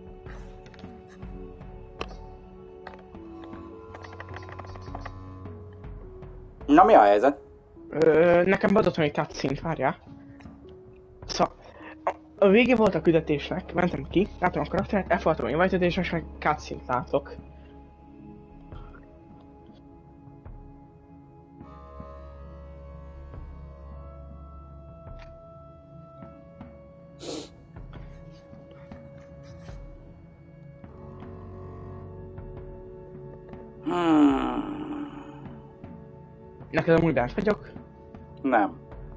Na, mi a helyzet? Nekem beadottam egy cutscene-t, várjál. Szóval, a vége volt a küldetésnek, mentem ki, látom a karaktert, elfogadtam a invite-et, és most meg cutscene-t látok. Neked amúgy bent vagyok? Nem.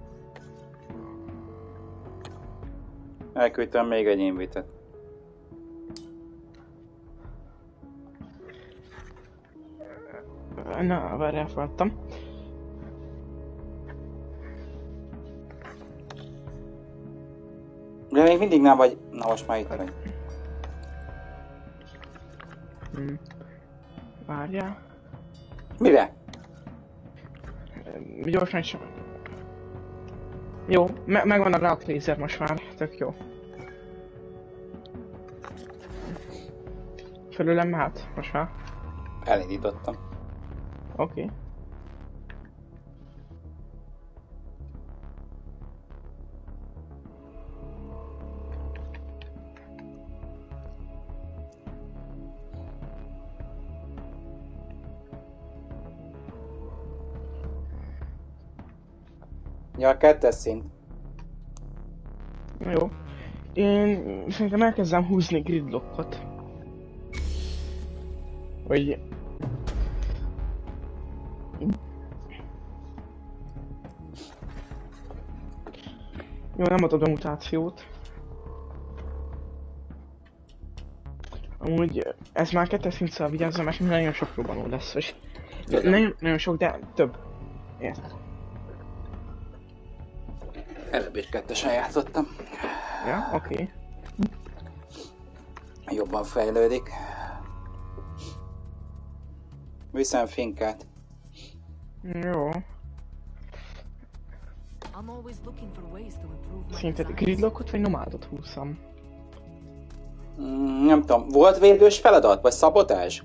Elküldtem még egy invitet. Na, várj, elfogadtam. De még mindig nem vagy... Na most már itt vagy. Várjál. Mire? Gyorsan is... Jó, megvan a Rock Laser most már, tök jó. Fölülem mehet most már. Elindítottam. Oké. Ja, a 2-es szint. Jó. Én szerintem elkezdem húzni gridlockot. Vagy... Jó, nem adod a mutációt. Amúgy ez már 2-es szint, szóval vigyázzam, mert nagyon sok robbanó lesz, és... Nagyon sok, de több. Érted? Előbb is 2-esen játszottam. Ja, oké. Jobban fejlődik. Viszem finkát. Jó. Szerinted gridlockot vagy nomádot húzzam? Nem tudom, volt védős feladat, vagy szabotázs?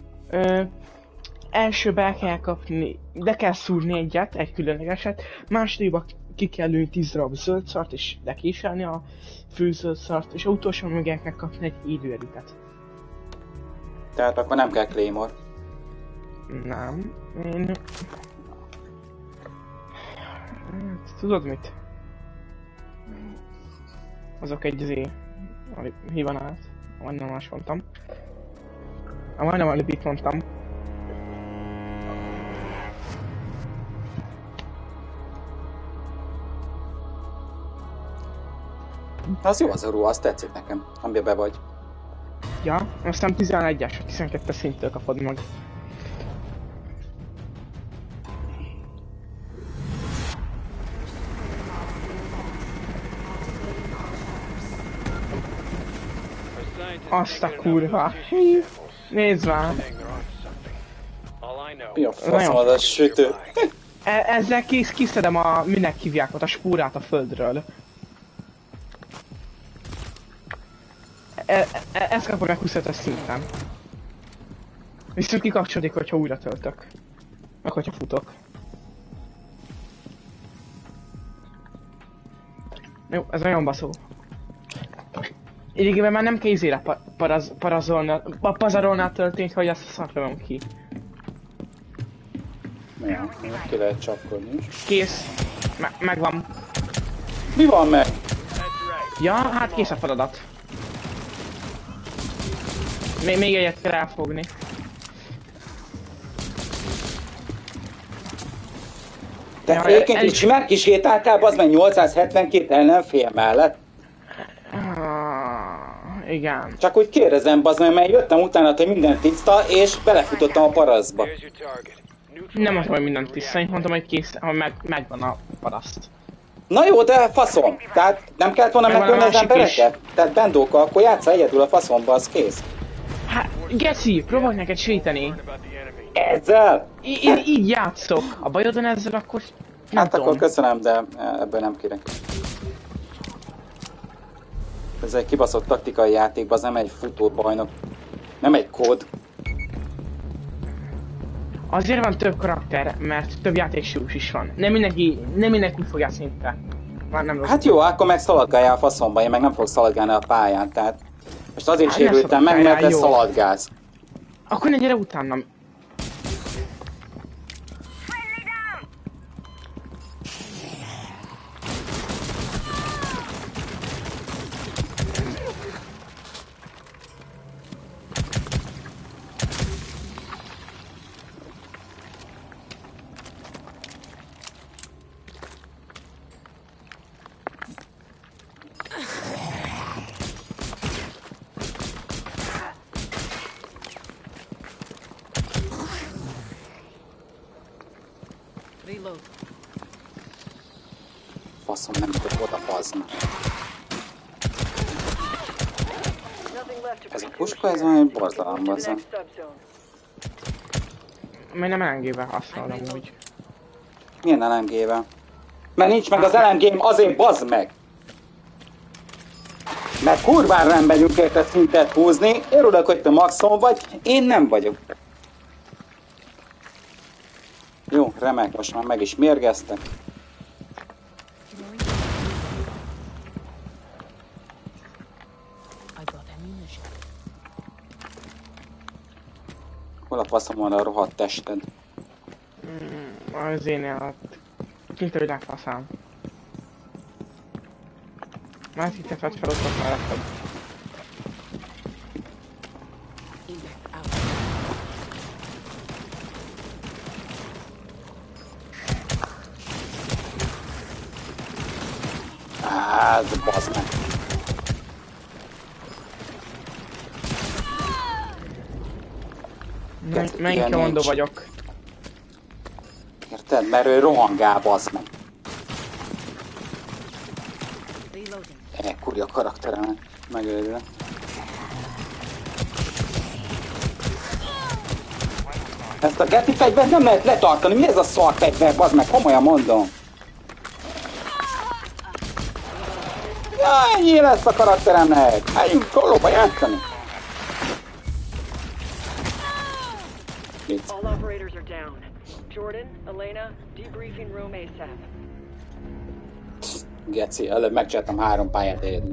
Elsőbe el kell kapni, de kell szúrni egy különlegeset, másodikba ki kell lőni 10 darab zöld szart és lekéselni a főzöld szart, és utolsóan meg el kell kapni egy élő elitet. Tehát akkor nem kell Claymore. Nem, én... Tudod mit? Azok egy hívanát, majdnem más mondtam. Majdnem alibit mondtam. Az jó az a ruha, az tetszik nekem, amiben be vagy. Ja, aztán 11-es, 12-es szinttől kapod meg. Azt a kurva! Nézd már! Mi a faszom az a sütő? Ezzel kiszedem a... minek hívják ott a spórát a földről. Ezt kapom meg 25-es szinten. Viszont kikapcsolódik, hogyha újra töltök. Meg hogyha futok. Jó, ez olyan baszó. Idégében már nem kell izére pazarolnál történt, hogy ezt a szart lövöm ki. Ja, ki lehet csapkodni is. Kész. Megvan. Mi van meg? Ja, hát kész a feladat. Még egyet kell elfogni. Te egyébként így simán kisétáltál, az meg 872 ellenfél mellett? Igen. Csak úgy kérdezem, bazd, mert jöttem utána, hogy minden tiszta, és belefutottam a parasztba. Nem mondtam, hogy minden tiszta, én mondtam, hogy kész, megvan a paraszt. Na jó, de faszom. Tehát nem kellett volna megölni az embereket? Tehát Bendóka, akkor játssza egyedül a faszomba, az kész. Hát, Geci, próbálj neked séteni. Ezzel? Én így játszok. A bajodon ezzel akkor... Hát akkor köszönöm, de ebből nem kérek. Ez egy kibaszott taktikai játék, az nem egy futóbajnok. Nem egy kód. Azért van több karakter, mert több játékstílus is van. Nem mindenki fog játszani. Hát jó, akkor meg szaladgáljál a faszomba, én meg nem fogok szaladgálni a pályán, tehát... Most azért sérültem meg, mert ez szaladgálsz. Akkor ne gyere utánam. Faszom, nem tudok oda bazni. Ez a puska, ez van egy borzalom, bazzam. Miért nem LMG-vel használom úgy? Milyen LMG-vel? Mert nincs meg az LMG-m, azért bazd meg! Mert kurvára nem megyünk érte szintet húzni, örülök, hogy te maximum vagy, én nem vagyok. Jó, remek, most már meg is mérgeztek. Hol a faszom van a rohadt tested? Az én állat. Kint a világ faszán. Már itt fel felosztott mellettem. Ez bazd meg. Melyik mondó vagyok? Érted? Mert ő rohangál, bazd meg. Elkurja a karakteremet. Megölve. Ezt a geti fegyvert nem lehet letartani. Mi ez a szar fegyver, bazd meg? Komolyan mondom. Ja, ennyi lesz a karakteremnek. Menjünk kolóba játszani. All operators are down. Jordan, Elena, debriefing room ASAP. Geci, előbb megcsináltam 3 pályát érni.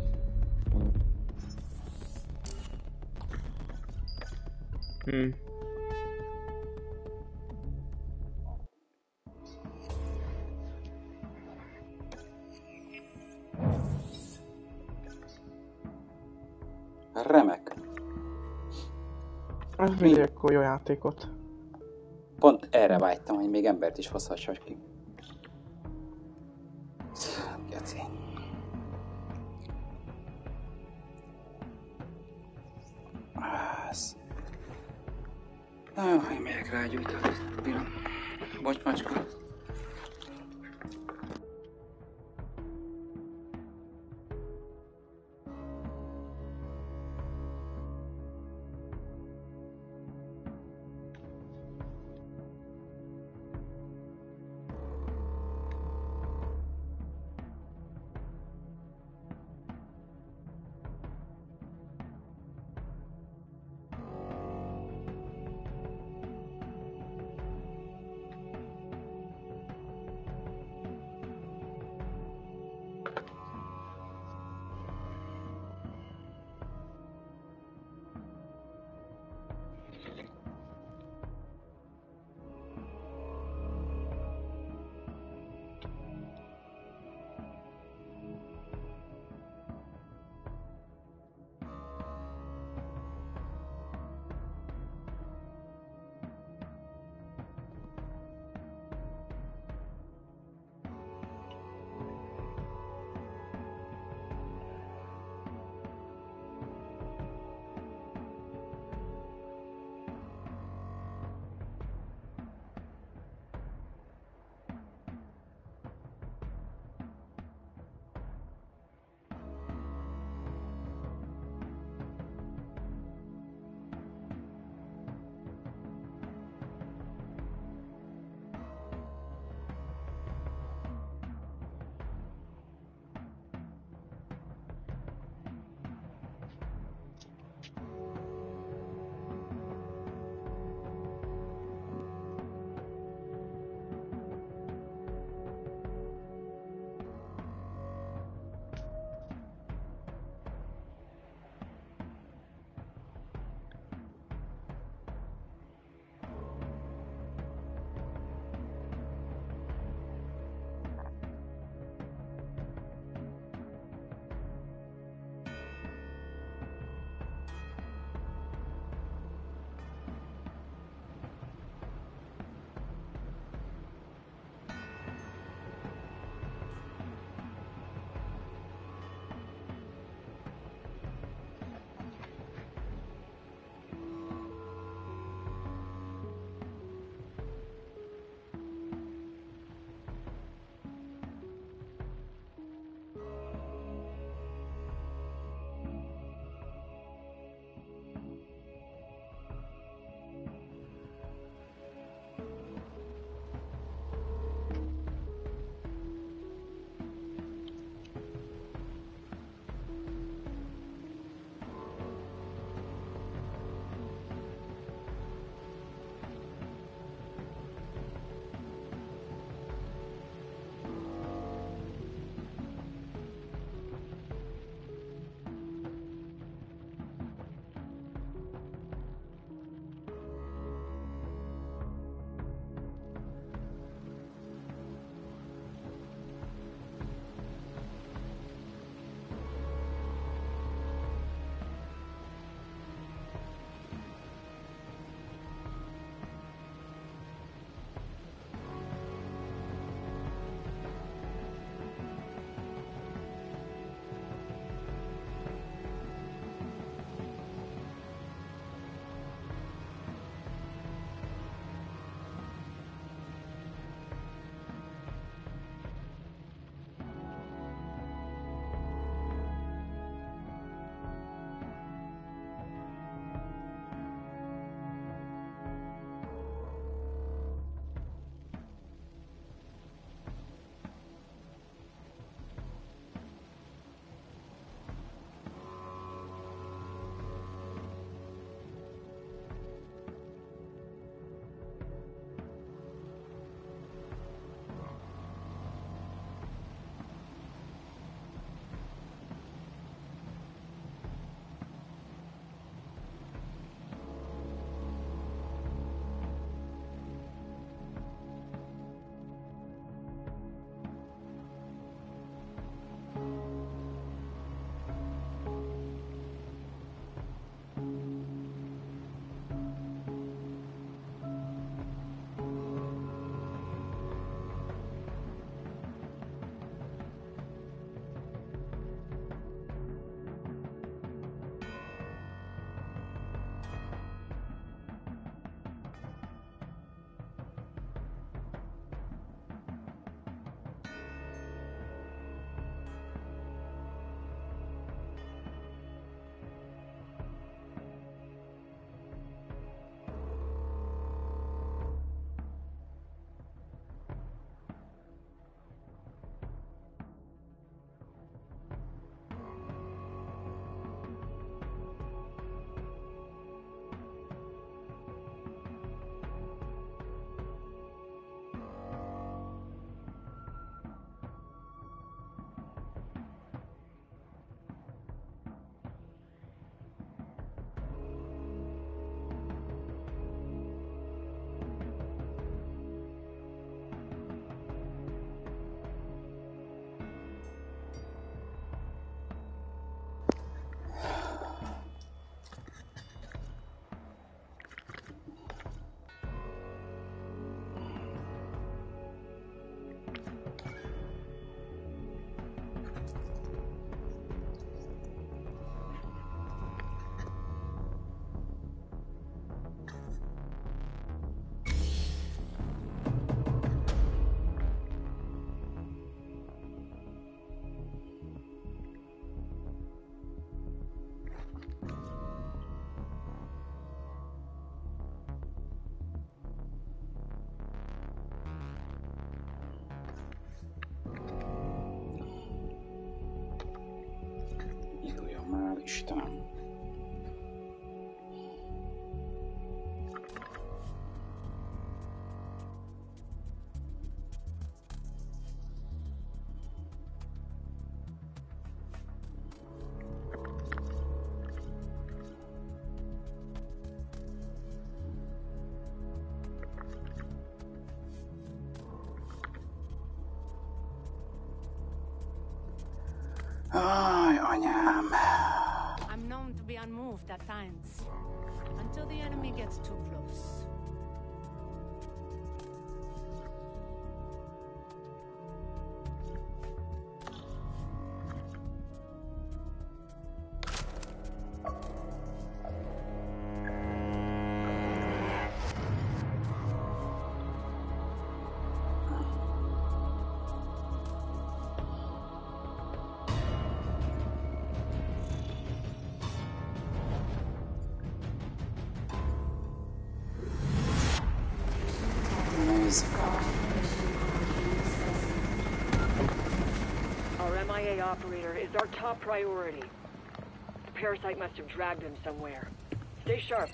Remek. Ez mindig akkor jó játékot. Pont erre vágytam, hogy még embert is hozhassak ki. Geci. Nagyon, hogy megyek rá gyújtani. Bírom. Bocs, macska. Istenem. Aj, anyám. I'm known to be unmoved at times, until the enemy gets too close. Our MIA operator is our top priority. The parasite must have dragged him somewhere. Stay sharp.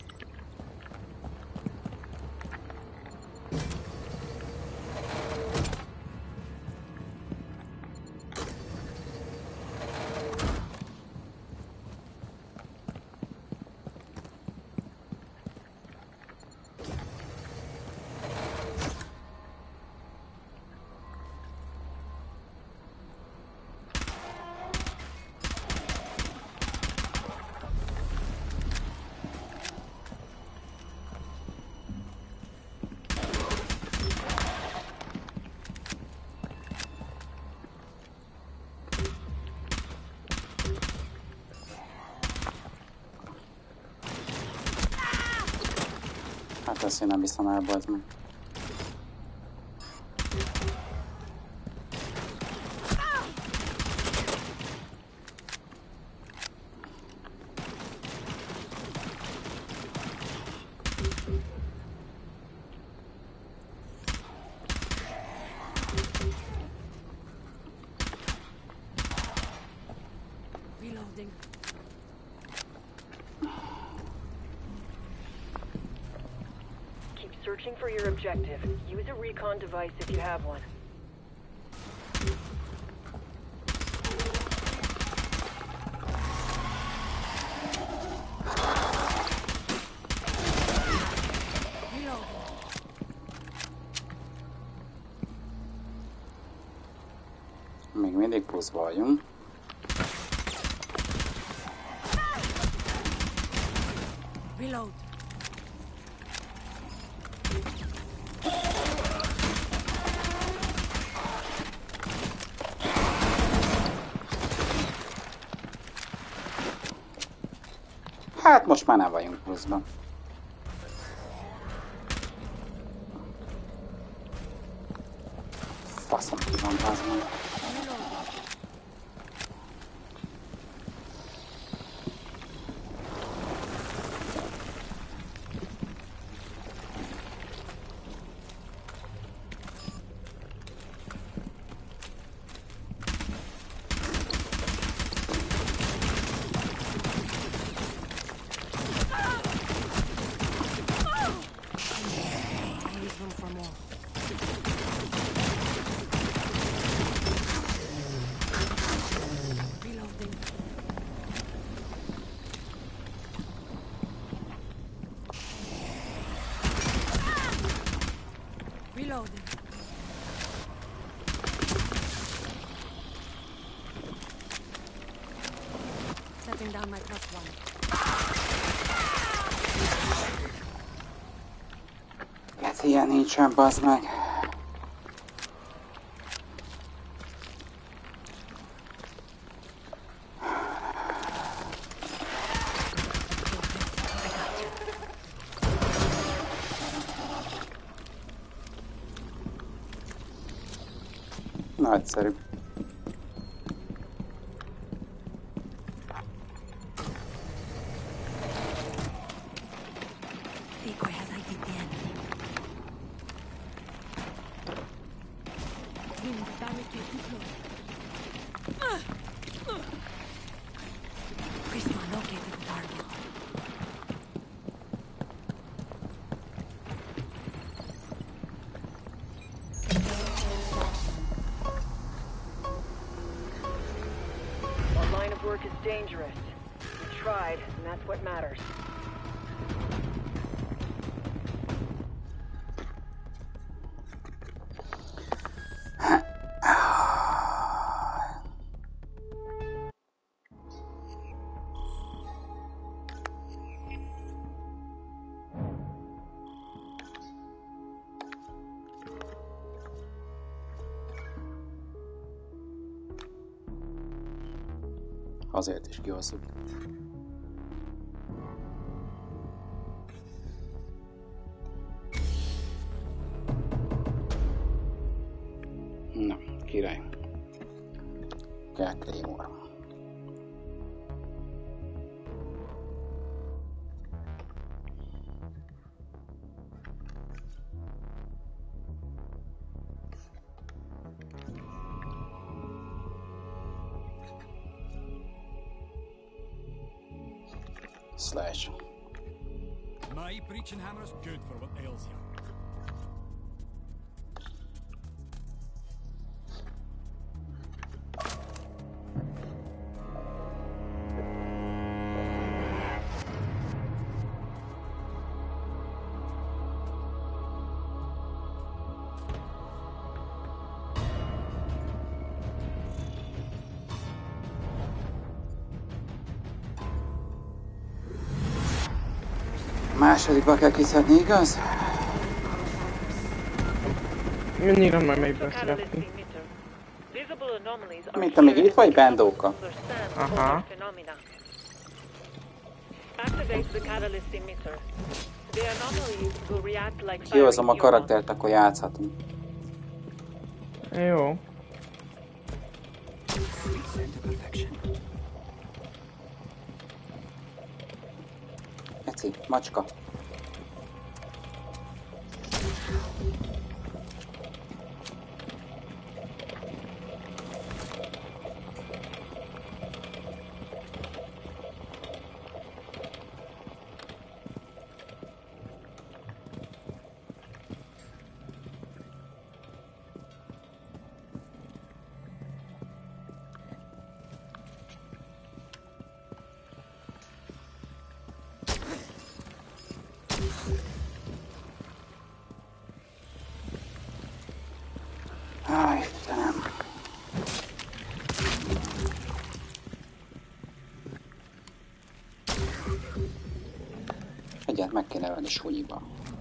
Hát ezt én nem viszem el, bazd meg. Reloading. Searching for your objective. Use a recon device if you have one. Még mindig pluszba vagyunk. Reload. Hát most már nem vagyunk pluszban. Faszom ki van, bazd meg. Reloading. Setting down my +1. Hát ilyen nincsen, bazd meg. Nagyszerű. Decoy has ID'd the enemy. Wind barricade deployed. work is dangerous. We tried, and that's what matters. Azért is kihozzuk. Na, király. Kell Claymore. Slash. My breaching hammer's good for what ails you. Másodikba kell kiszedni, igaz? Mindig nem már melyikből szeretni. Mint amíg itt vagy, Bendóka? Aha. Kihozom a karaktert, akkor játszhatunk. Jó. Eci, macska. Egyet meg kéne ölni súnyiba.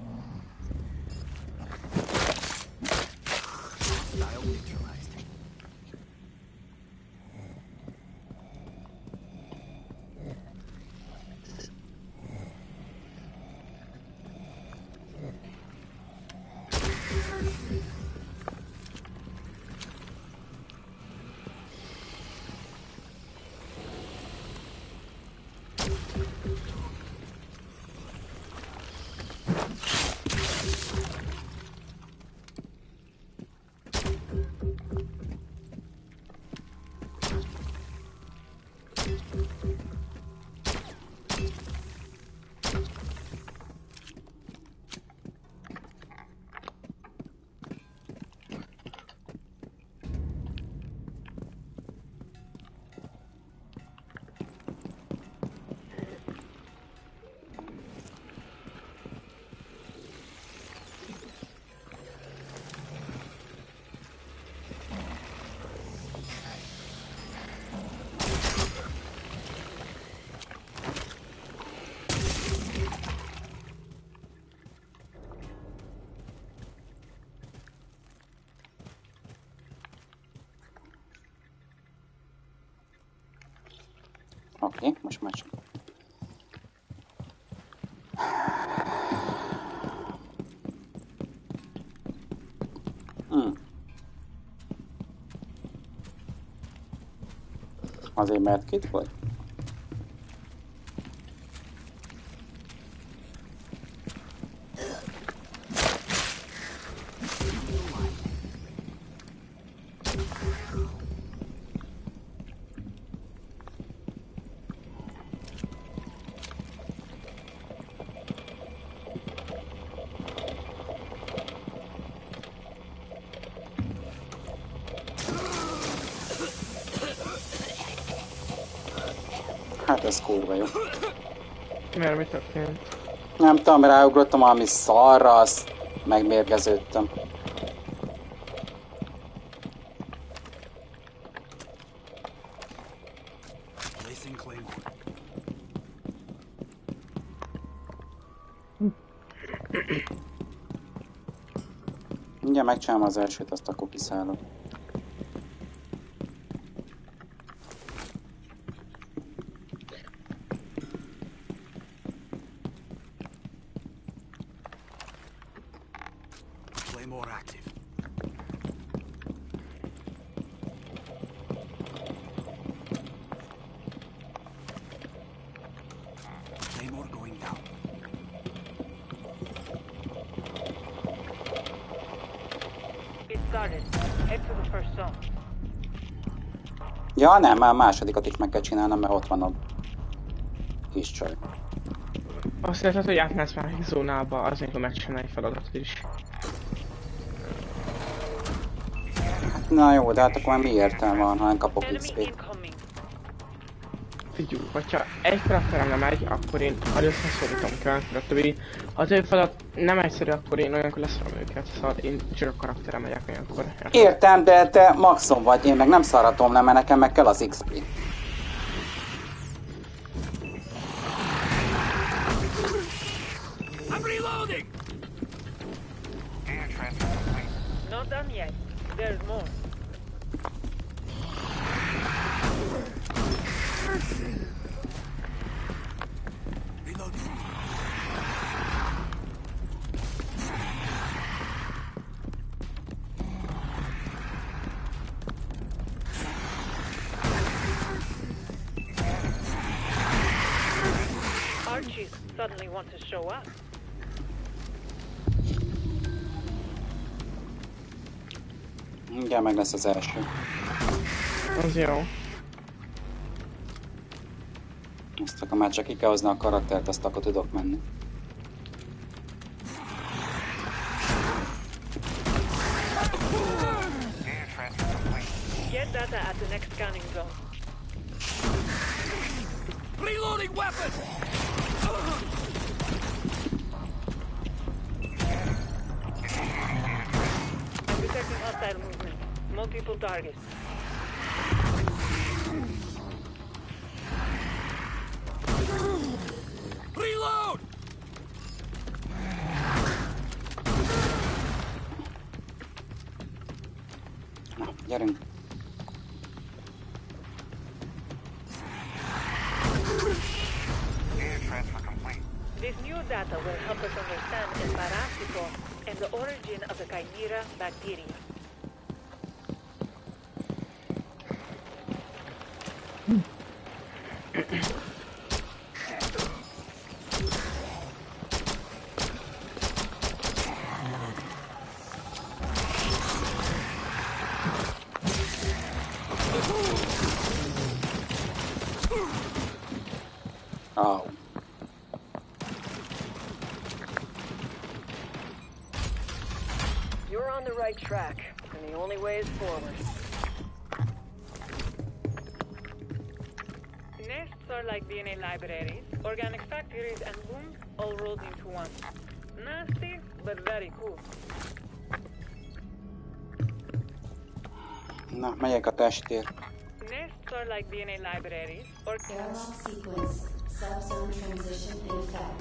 Oké, most már csak. Azért mert kit vagy? Hát ez kurva jó. Mert mi történt? Nem tudom, ráugrottam valami szarra, azt megmérgeződtem. Mindjárt megcsinálom az elsőt, azt akkor kiszállok. Claymore active. Claymore going down. It started. Head to the first zone. Ja nem, már a másodikat is meg kell csinálnom, mert ott van a kis csaj. Azt jelenti, hogy átnász már egy zónába, az amikor megcsinálj feladatot is. Na jó, de hát akkor már mi értelme van, ha nem kapok XP-t? Figyelj, hogyha egy karakterem nem megy, akkor én előszeszólítom kell, de többi. Ha az ő feladat nem egyszerű, akkor én olyankor leszarom őket, szóval én csak a karakterem megyek olyankor. Értem, de te maxon vagy, én meg nem szaratom le, mert nekem meg kell az XP. I'm reloading! Data transfer complete. Not done yet. There's more. Archie suddenly wants to show up. Mindjárt meg lesz az első. Az jó. Azt akkor már csak ki kell hozni a karaktert, azt akkor tudok menni. Get data at the next scanning zone. Reloading weapon! I'm detecting hostile movement. Multiple targets. Reload! Na, gyerünk. This new data will help us understand El Parásito and the origin of the Chimera bacteria. Oh. You're on the right track, and the only way is forward. Nests are like DNA libraries, organic factories, and wombs all rolled into one. Nasty, but very cool. Na, megyek a testért. Nests are like DNA libraries, or Airlock sequence. Subzone transition in effect.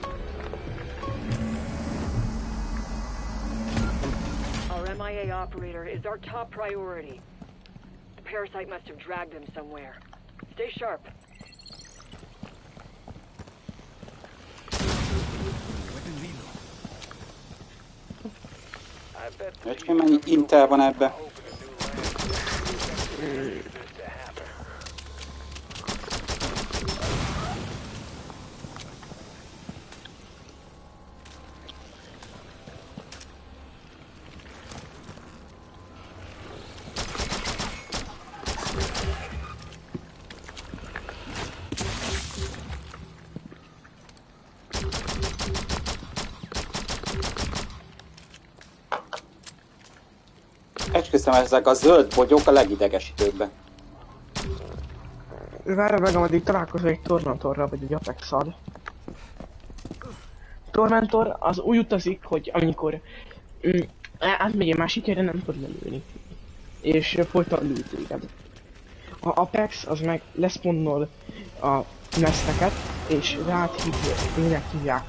Our MIA operator is our top priority. The parasite must have dragged him somewhere. Stay sharp. Öcsém, mennyi intel van ebbe? Esküszöm, ezek a zöld bogyók a legidegesítőbbek. Várj meg, ameddig találkozol egy Tormentorral, vagy egy Apex-szal. Tormentor az úgy utazik, hogy amikor átmegy egy másik helyre, nem tud lelőni. És folyton lő téged. A Apex az meg leszponnol a neszteket, és rád hívják.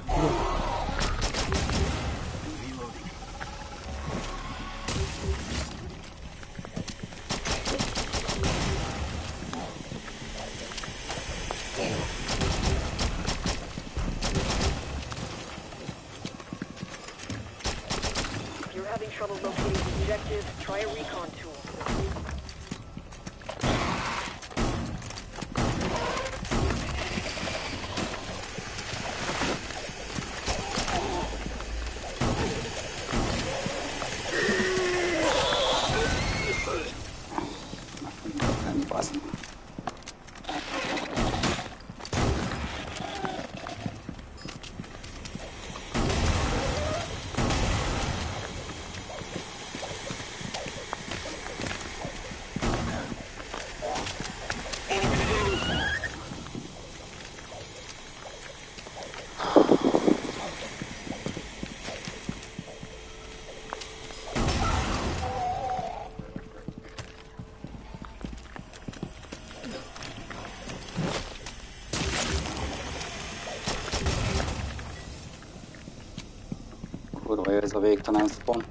Kurva ez a végtelen spawn.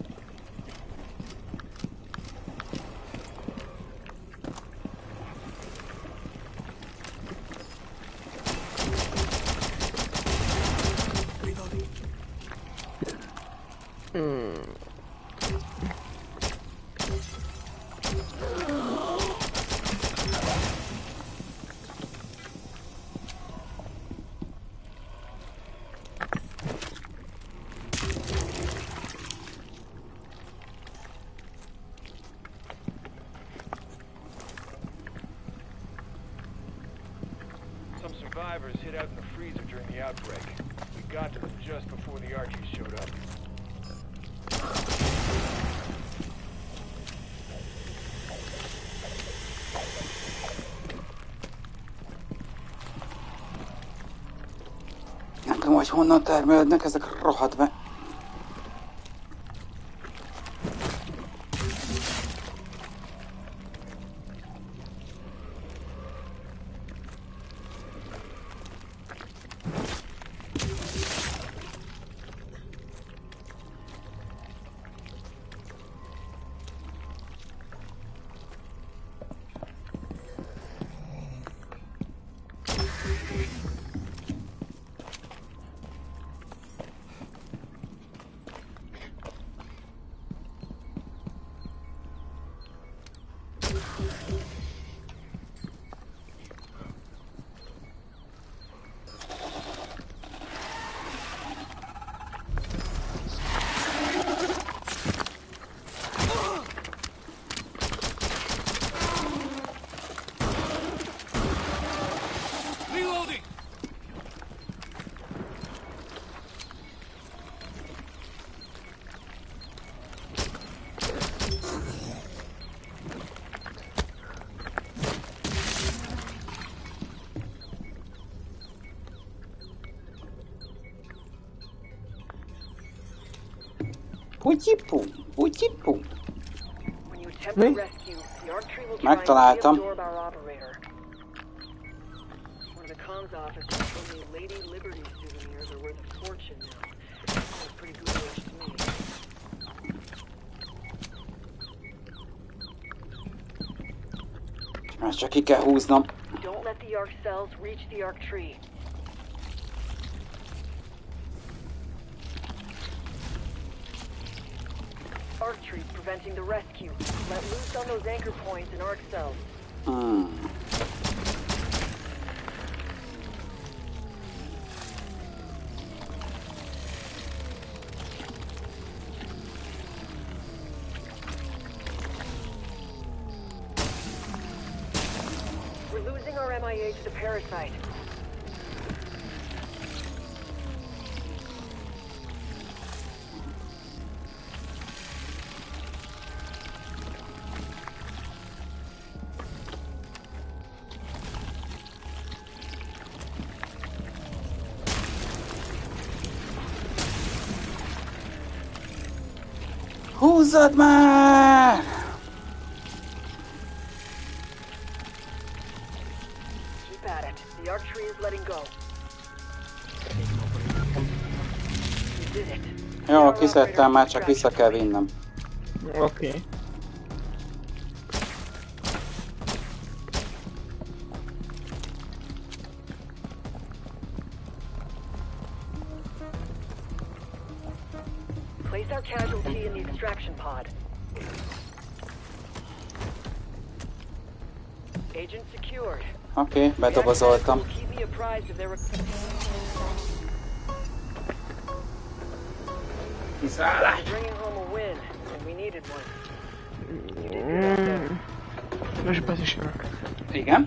Survivors hid out in the freezer during the outbreak. We got to them just before the Archies showed up. Nem tudom, hogy honnan termelődnek ezek a rohadt be. Putyi-pum. Mi? Megtaláltam. Már csak ki kell húznom. Don't let the Arc cells reach the Arc tree. Arc tree preventing the rescue. Let loose on those anchor points and arc cells. We're losing our MIA to the parasite. Húzzad már! Keep at it. The archery is letting go. You did it. Jó, kiszedtem már, csak vissza kell vinnem. Oké. Place our casualty in the extraction pod. Agent secured. Oké, bedobozoltam. Keep me apprised of their Kiszállás! bringing home a win, and we needed one. Most bezismerek. Igen?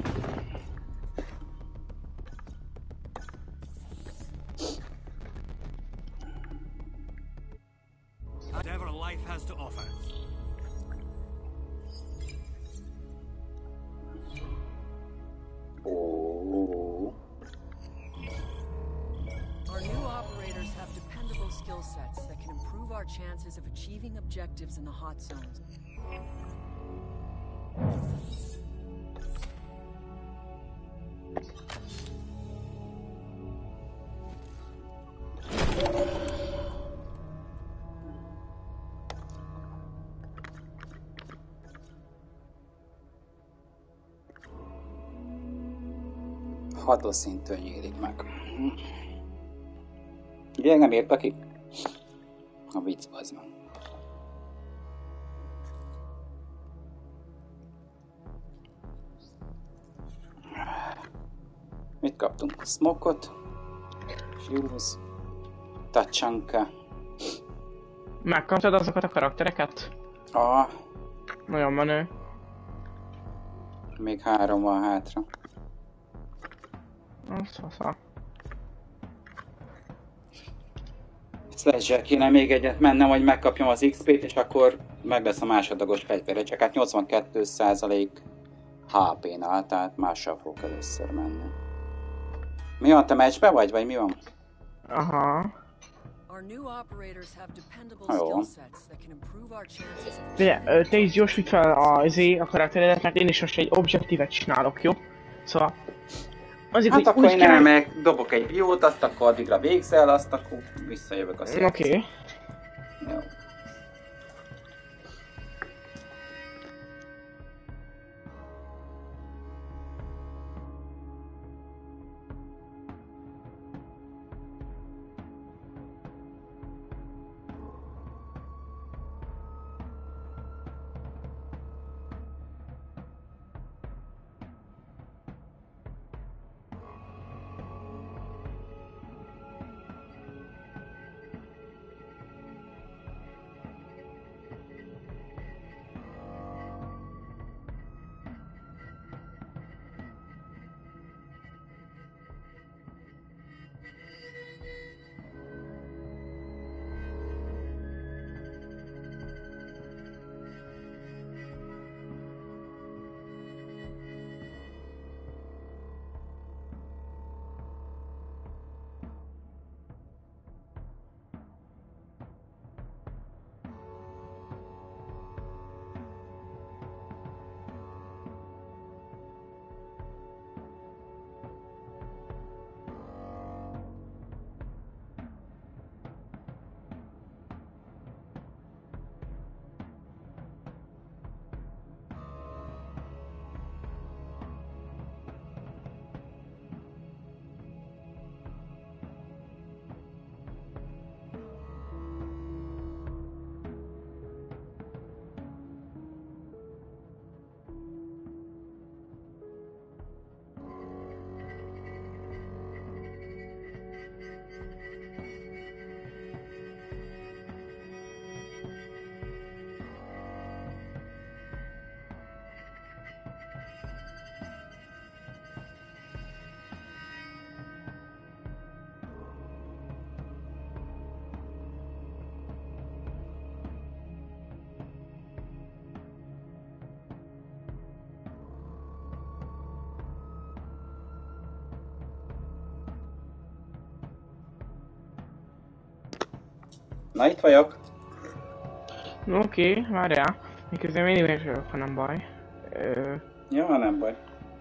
Whatever life has to offer. Oh. Our new operators have dependable skill sets that can improve our chances of achieving objectives in the hot zones. Hatos szintől nyílik meg. Ugye nem írta ki? A vicc az van. Mit kaptunk? Smokot, Fuse, Tachanka. Megkaptad azokat a karaktereket? Nagyon menő. Még 3 van hátra. Szasza. Sledge-el kéne még egyet mennem, hogy megkapjam az XP-t, és akkor meg lesz a másodlagos fegyvere. Csak hát 82% HP-nál, tehát mással fogok először menni. Mi van, te meccsbe vagy, vagy mi van? Aha. Jó. Figyelj, te is gyorsíts fel a karakteredet, mert én is most egy objektívet csinálok, jó? Szóval... Azért, hát hogy akkor én elmegyek, dobok egy biót, azt akkor addigra végzel, azt akkor visszajövök a szépen. Oké. Jó. Na, itt vagyok. Oké, várjál. Miközben mindig is vagyok, ha nem baj. Ja, nem baj.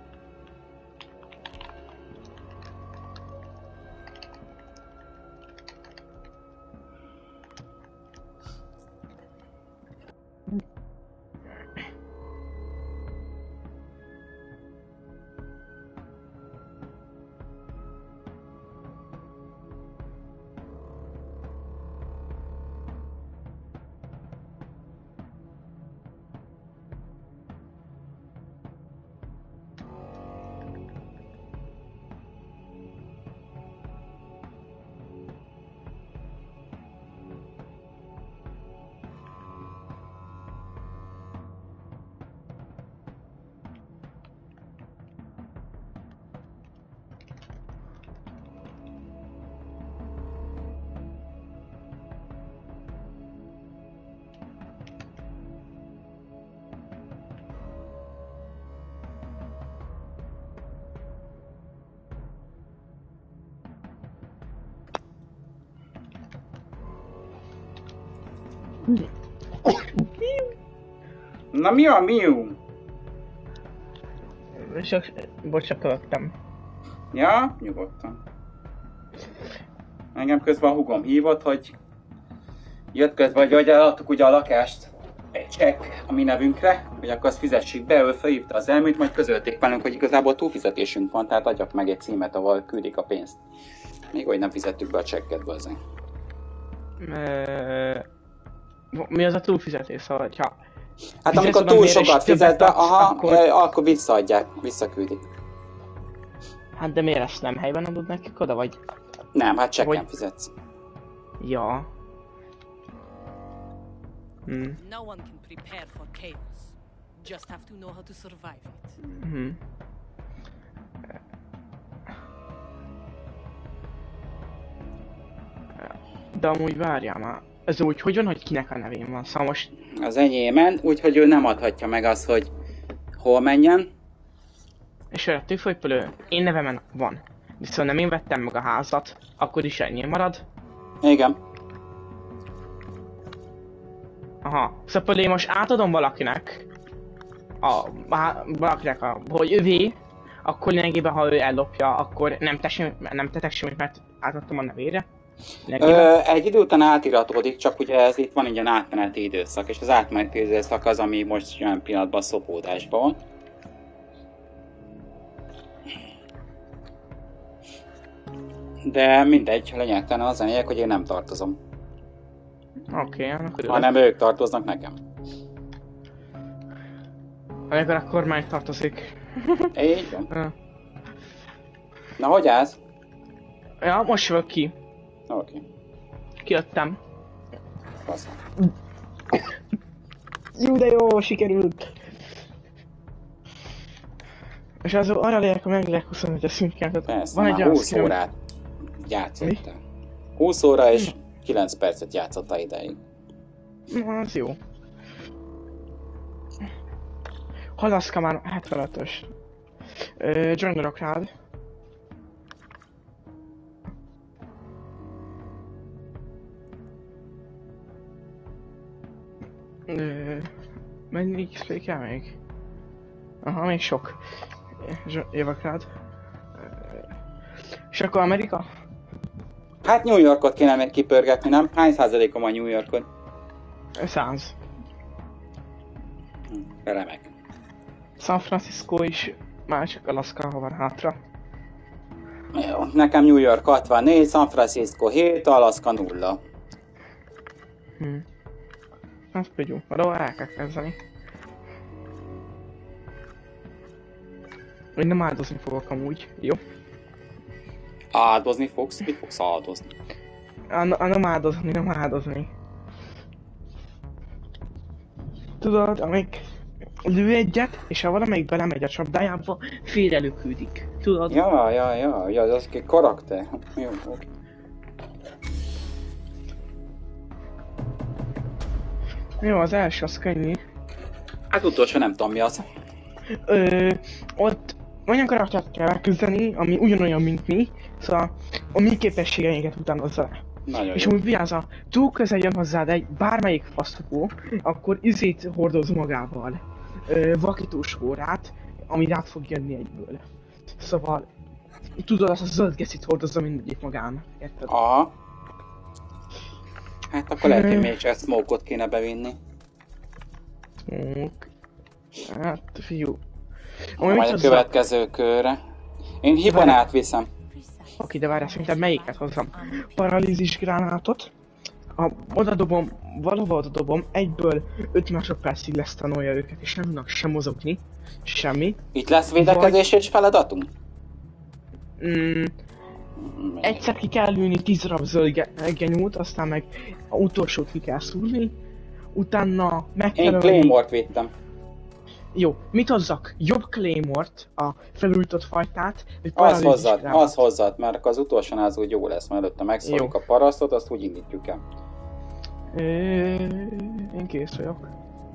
Na mi a miu? Csak, bocsánat, töltem. Ja, nyugodtan. Engem közben a hugom hívott, hogy jött közben, hogy adtuk ugye a lakást egy csekk a mi nevünkre, hogy akkor azt fizessük be, ő felhívta az elműt, majd közölték velünk, hogy igazából túlfizetésünk van, tehát adjak meg egy címet, ahol küldik a pénzt. Még hogy nem fizettük be a csekket, bazzánk. Mi az a túlfizetés, szóval, ha... Hát amikor túl sokat fizet be, akkor visszaadják, visszaküldik. Hát de miért ezt nem helyben adod nekik oda, vagy? Nem, hát csekken fizetsz. Ja. No one can prepare for chaos. Just have to know how to survive it. De amúgy várjál már. Ez úgy hogy van, hogy kinek a nevén van? Szóval most... Az enyémen, úgyhogy ő nem adhatja meg azt, hogy hol menjen. És a tűfőpölő én nevemen van. Viszont nem én vettem meg a házat, akkor is ennyi marad. Igen. Aha, szóval én most átadom valakinek, hogy övé, akkor lényegében ha ő ellopja, akkor nem tetek semmit, mert átadtam a nevére. Egy idő után átiratódik, csak ugye ez itt van egy ilyen átmeneti időszak, és az átmeneti időszak az, ami most olyan pillanatban szopódásban van. De mindegy, lényegtelen az a lényeg, hogy én nem tartozom. Oké, akkor... Hanem ők tartoznak nekem. Amikor a kormány tartozik. Így van. Na, hogy állsz? Ja, most jövök ki. Oké. Kijöttem. Basz. Jó, de jó, sikerült. És az arra legyek, hogy meg lehet 25-es szintként. Persze, van egy 20 órát játszottál. 20 óra és 9 percet játszottál ideig. Na, az jó. Halaszka már 75-ös. Joinerok rád. Mennyi XP kell még? Aha, még sok. Jövök rád. És akkor Amerika? Hát New Yorkot kéne még kipörgetni, nem? Hány százalékom van New Yorkon? 100. Remek. San Francisco is, már csak Alaska, ha van hátra. Jó, nekem New York 64, San Francisco 7, Alaska 0. Hát tudjuk, arról el kell kezdeni. Én nem áldozni fogok amúgy, jó? Áldozni fogsz? Mit fogsz áldozni? Nem áldozni. Tudod, amíg lő egyet, és ha valamelyik belemegy a csapdájába, félrelőküldik. Tudod? Ja, az egy karakter. Jó, oké. Jó, az első az könnyű. Hát utolsó nem tudom mi az. Ott olyan karaktert kell megküzdeni, ami ugyanolyan, mint mi, szóval a mi képességeinket utánozza le. Nagyon és jó. úgy vigyázza, túl közel jön hozzád egy bármelyik fasztokó, akkor izét hordoz magával. Vakítós órát, ami rád fog jönni egyből. Szóval, tudod, azt a zöld gecit hordozza mindegyik magán, érted? Aha. Hát akkor lehet, hogy még csak smoke-ot kéne bevinni. Smoke. Hát, fiú. Majd a következő körre. Én hiban átviszem. Oké, de várjál, szerintem melyiket hozzam? Paralízis gránátot. Oda dobom, valahol oda dobom, egyből 5 másodpercig lesz tanulja őket, és nem tudnak sem mozogni, semmi. Itt lesz védekezés és feladatunk? Egyszer ki kell lőni 10 darab zöld genyót, aztán meg a utolsót ki kell szúrni, utána meg kell Én Claymore-t vittem. Jó, mit hozzak? Jobb Claymore-t, a felújított fajtát, vagy az hozzad, mert az utolsón az úgy jó lesz, mert előtte megszóljuk a parasztot, azt úgy indítjuk el. Én kész vagyok.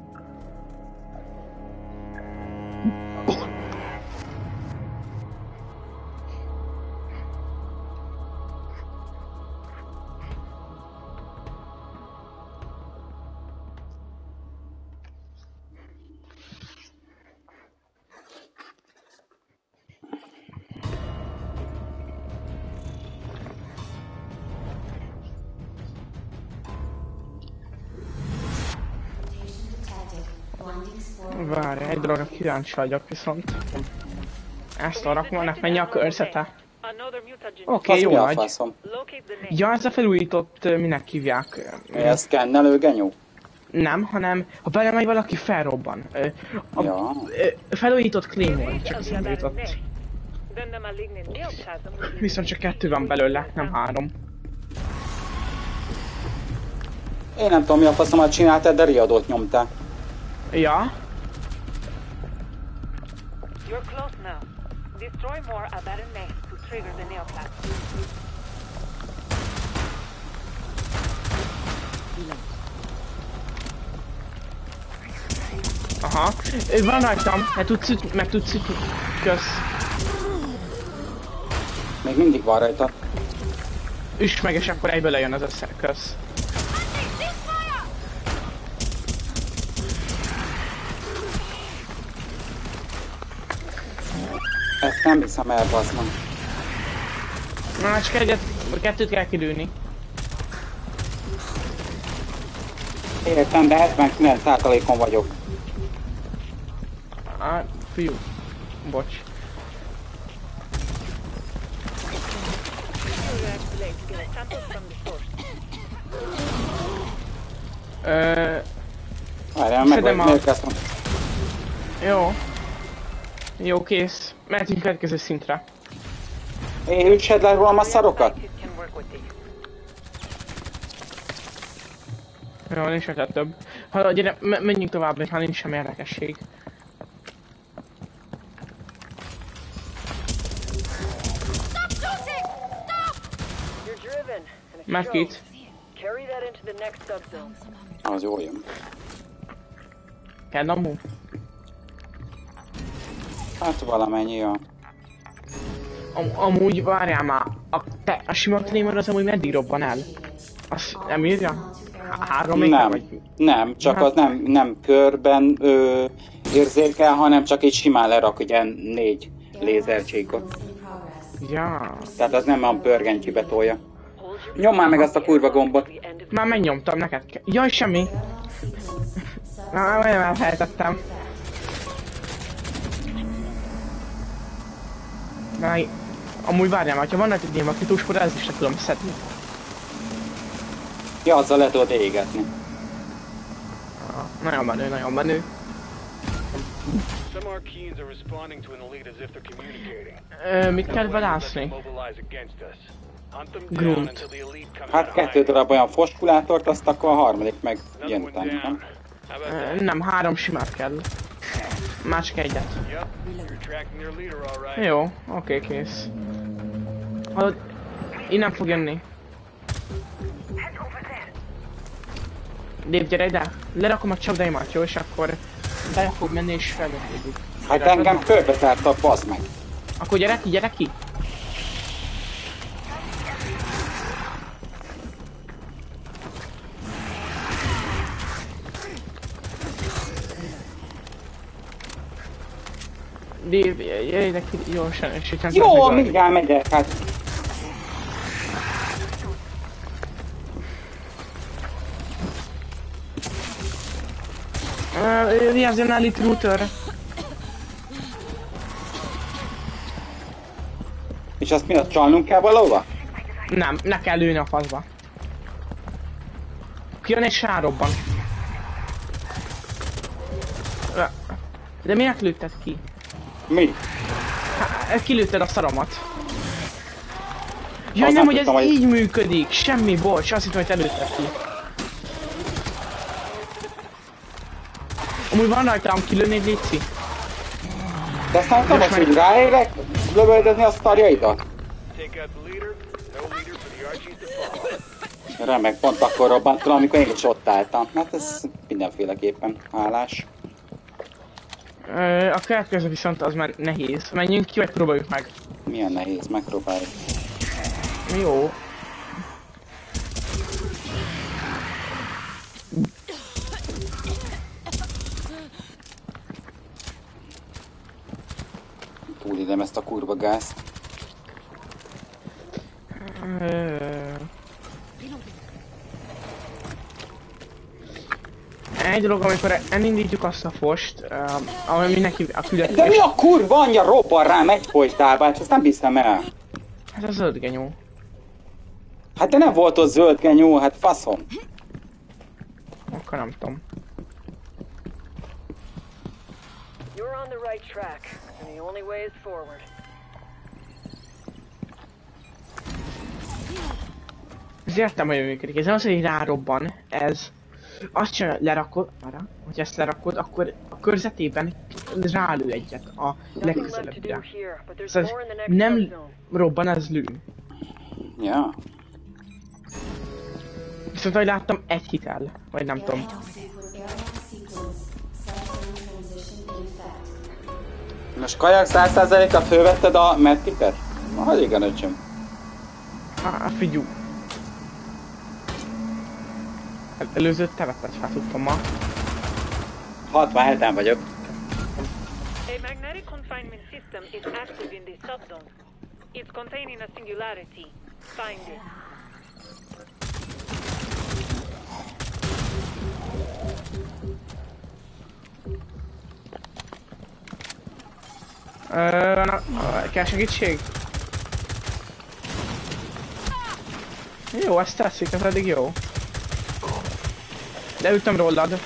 Várj, egy dologra kíváncsi vagyok viszont. Ezt a rakom, menj a körzete. Oké, jó nagy. Ja, ez a felújított, minek hívják? Ez szkennelő genyó? Nem, hanem ha belemegy valaki felrobban. Felújított Claymore, csak az felújított. Viszont csak 2 van belőle, nem 3. Én nem tudom, mi a faszomat csináltál, de riadót nyomtál. Ja. You're close now. Destroy more abandoned nests to trigger the neoplasm. Aha. Van rajtam, meg tudsz ütni. Kösz. Még mindig van rajta. Üss meg, és akkor egyből lejön az össze. Kösz. Ezt nem hiszem el, bazd meg. Na, csak kettőt kell kilőni. Értem, de 79%-on vagyok. Fiú. Bocs. Várjál, meg vagy mérkeztem. Jó. Jó, kész. Mehetünk következő szintre. Én ütsed le rólam a szarokat? Jó, nincs ötlet több. Ha, gyere, menjünk tovább, mert már nincs sem érdekesség. Már két. Az jó jön. Kell amúgy? Hát valamennyi, jó. Amúgy várjál már, a sima Claymore az amúgy meddig robban el? Azt nem írja? 3 nem, vagy? Nem, csak az nem körben érzékel, hanem csak egy simán lerak ugye 4 lézercsíkot. Ja. Tehát az nem a pörgenycsibe tolja. Nyom már meg azt a kurva gombot. Már megnyomtam, neked kell. Jaj, semmi. Már elfelejtettem. Amúgy várjál már, ha van egy ilyen vakítós, akkor ez is le tudom szedni. Ja, azzal le tudod égetni. Nagyon menő, nagyon menő. Mit kell vadászni? Grunt. Hát 2 darab olyan foskulátort, azt akkor a harmadik meg jön utána, nem? Nem, 3 simát kell. Már csak egyet. Jó, oké, kész. Hallod, innen fog jönni. Lép, gyere ide! Lerakom a csapdaimat, jó? És akkor be fog menni és felveszédik. Hát engem körbe tártak, bazd meg! Akkor gyere ki, gyere ki! Dave, jöjj neki gyorsan, és itt nem jó, mindjárt megyek, hát. Vigyázz, jön Elite Router. És azt miatt csalnunk kell valahova? Nem, ne kell lőni a faszba. Kijön és rárobban. De miért lőtted ki? Mi? Hát, kilőtted a szaromat. Jaj, nem, hogy ez így működik. Semmi, bocs, azt hittem, hogy te lőtted ki. Amúgy van rajtam kilőnéd, létszi. De aztán nem az, hogy ráérek lövöldözni a szarjaidat? Remek, pont akkor robbantul, amikor én is ott álltam. Hát ez mindenféleképpen hálás. A következő viszont az már nehéz. Menjünk ki, vagy próbáljuk meg? Milyen nehéz? Megpróbáljuk. Jó. Túlélem ezt a kurva gázt. Egy dolog, amikor elindítjuk azt a fost, ahol mindenki a küldetés... De mi a kurva anyja robban rám egyfolytában? Hát ezt nem hiszem el. Hát a zöld genyó. Hát de nem volt ott zöld genyó, hát faszom. Akkor nem tudom. You're on the right track, and the only way is forward. Ez értem, hogy működik. Ez nem az, hogy rárobban. Ez... Azt csinálja, lerakod, arra, hogy ezt lerakod, akkor a körzetében rálő egyet a legközelebbre. Szóval nem robban, ez lő. Ja. Viszont ahogy láttam, egy hitel, vagy nem tudom. Most kajak 100%-a fölvetted a medkitet? Hát igen, öcsöm. Figyú. Előzőt te vetted fel, tudtam ma. 67-en vagyok. A magnetic confinement system is active in this subzone. It's containing a singularity. Find it. Kell segítség? Jó, ezt teszik, ez eddig jó. Leütöm rólad.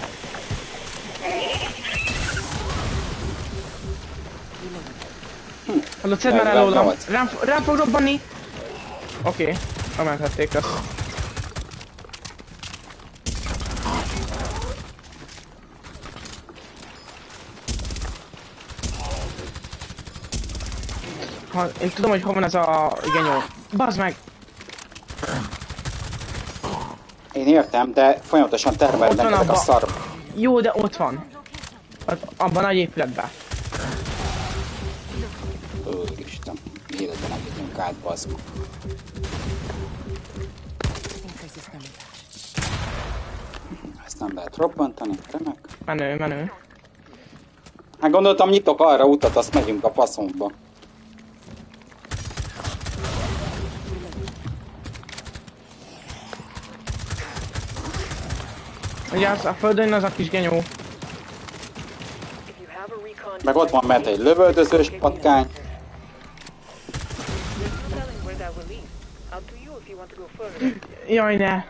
Hallod, szedd már el rólam. Rám fog robbanni. Oké, elmentették azt. Én tudom, hogy hol van ez a genyó. Bazd meg! Én értem, de folyamatosan termelnek ezek a szar. Jó, de ott van. Abban a épületben. Úristen, életben nem jutunk át, bazd. Ezt nem lehet robbantani, remek. Menő, menő. Hát gondoltam, nyitok arra utat, azt megyünk a faszomba. Ugye az a földön az a kis genyó. Meg ott van mert egy lövöldözős patkány. Jaj, ne!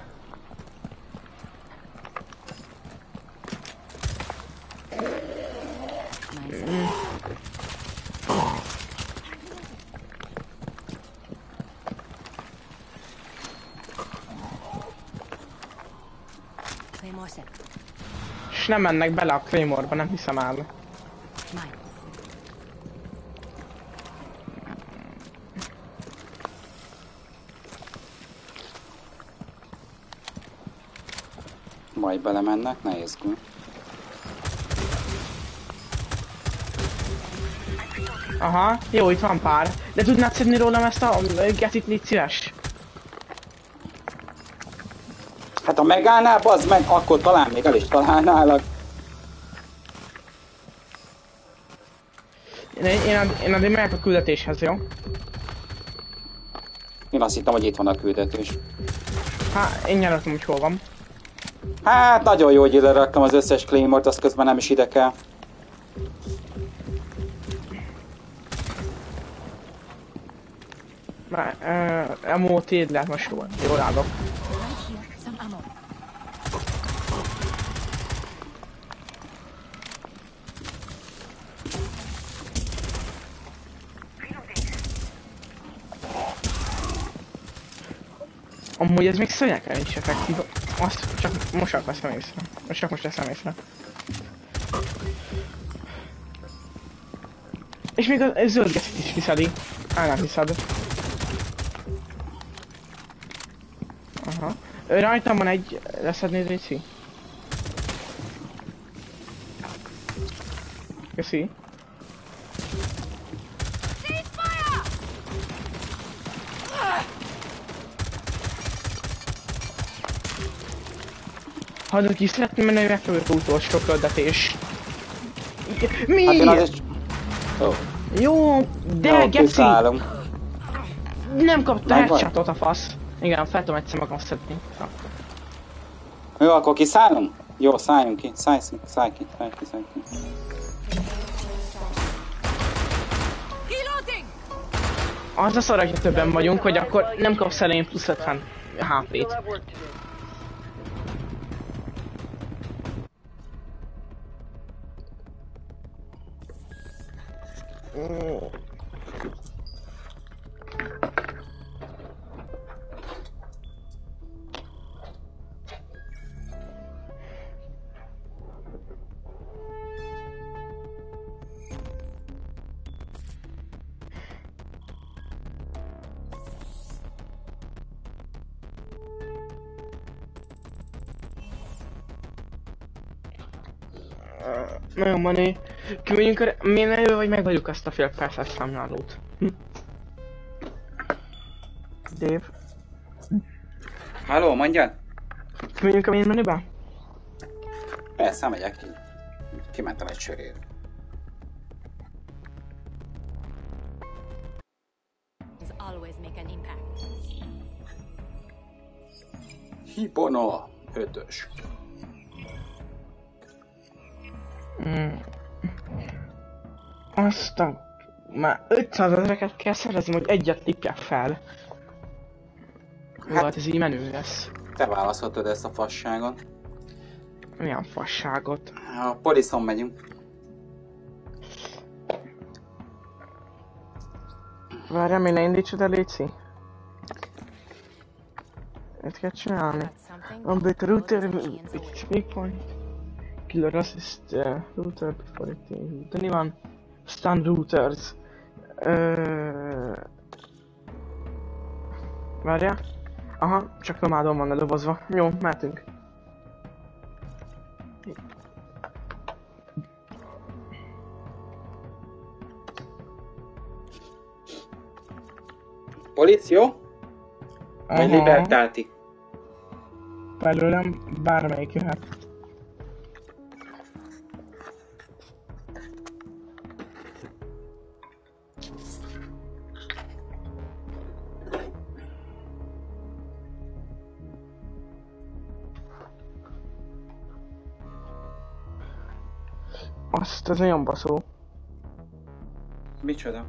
És nem mennek bele a Claymore-ba, nem hiszem el. Majd belemennek, ne izgulj. Aha, jó, itt van pár. De tudnád szedni rólam ezt a getit, légy szíves? Hát ha megállnál, bazd meg, akkor talán még el is találnálak. Én addig megyek a küldetéshez, jó? Én azt hittem, hogy itt van a küldetés. Hát, én nyertem, hogy hol van. Hát, nagyon jó, hogy ide raktam az összes claymore-t, az közben nem is ide kell. Már, ammo tiéd lehet most jól állok. Amúgy ez még szörnyeken is effektív. Azt csak most veszem észre. Csak most veszem észre. És még a zöldgeszit is viszedi. Nem hiszed. Aha. Rajtam van egy... leszednéd, Réci? Köszi. Hadd ki szeretném menni, hogy megfogjuk az utolsó küldetés. Mi? Hát én azért... Oh. Jó, de jó, geci! Nem kapta headshotot a fasz. Igen, fel tudom egyszer magam szedni. Jó, akkor kiszállunk? Jó, szálljunk ki. Szállj ki. Az a szar, hogyha többen vagyunk, hogy akkor nem kapsz elején plusz 50 HP-t. Nagyon menő. Kimegyünk, miért ne vagy megvagyjuk azt a fél perces számlálót. Dave. Halló, mondjad? Kimegyünk a main menübe? Persze, megyek ki. Kimentem egy sörére. Hibono 5-ös. Aztán már 500 000-eket kell szerezni, hogy egyet lépjek fel. Hát ez így menő lesz. Te választhatod ezt a fasságot. Milyen fasságot? A Poliszon megyünk. Várjál, még ne indítsad el, Léci. Ezt kell csinálni. Update router, waypoint. Killer assist router before it. Tenni van. Stun routers. Várjál. Aha, csak nomádon van ledobozva. Jó, mehetünk. Polic, jó? Vagy Libertáti? Belőlem bármelyik jöhet. Azt, ez nagyon baszó. Micsoda?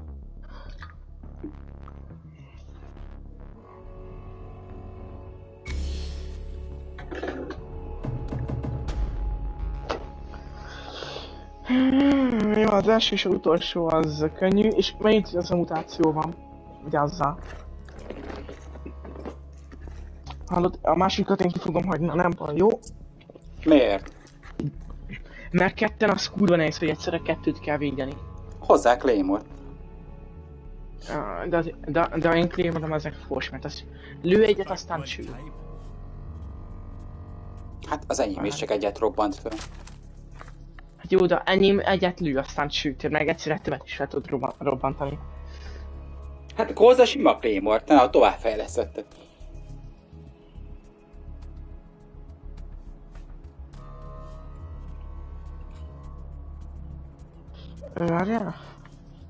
Jó, az első és az utolsó az könnyű, és megint az a mutáció van. Vigyázzál. Hallod, a másikat én ki fogom hagyni, nem van jó? Miért? Mert ketten az kurva nehéz, hogy egyszerre kettőt kell védeni. Hozzá Claymore. De én Claymore-om ezek fos, mert az lő egyet, aztán sül. Hát az enyém is csak egyet robbant föl. Hát jó, de enyém egyet lő, aztán sült, meg egyszerre többet is fel tud robbantani. Hát akkor hozzá sima Claymore-t, ne, tovább fejlesztetted. Várjál?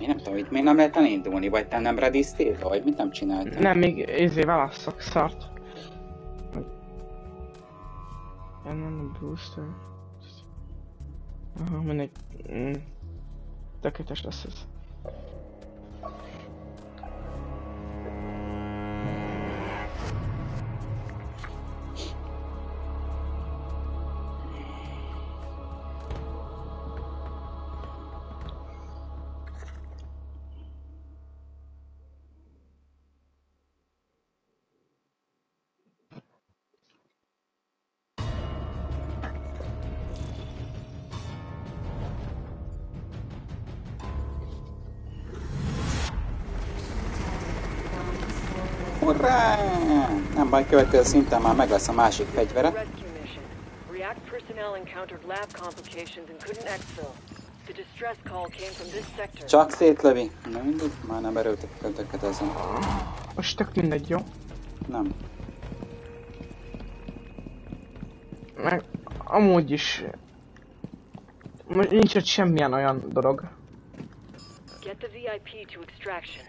nem tudom, itt még nem lehet elindulni, vagy te nem rediztél, vagy mit nem csináltál? Nem, még válasszak szart. Nem, booster. Aha, mindegy. Tökéletes lesz ez. Hurrá! Nem baj, következő szinten már meg lesz a másik fegyvere. React personnel encountered lab complications and couldn't exfil. The distress call came from this sector. Csak szétlövi. Na mindegy, már nem erőltetőket ezen. Most tök mindegy, jó? Nem. Meg amúgy is... Nincs ott semmilyen olyan dolog. Get the VIP to extraction.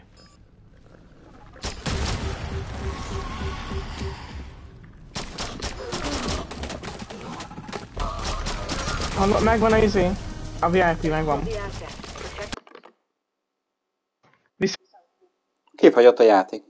Megvan a izé. A VIP megvan. Képhagyott a játék.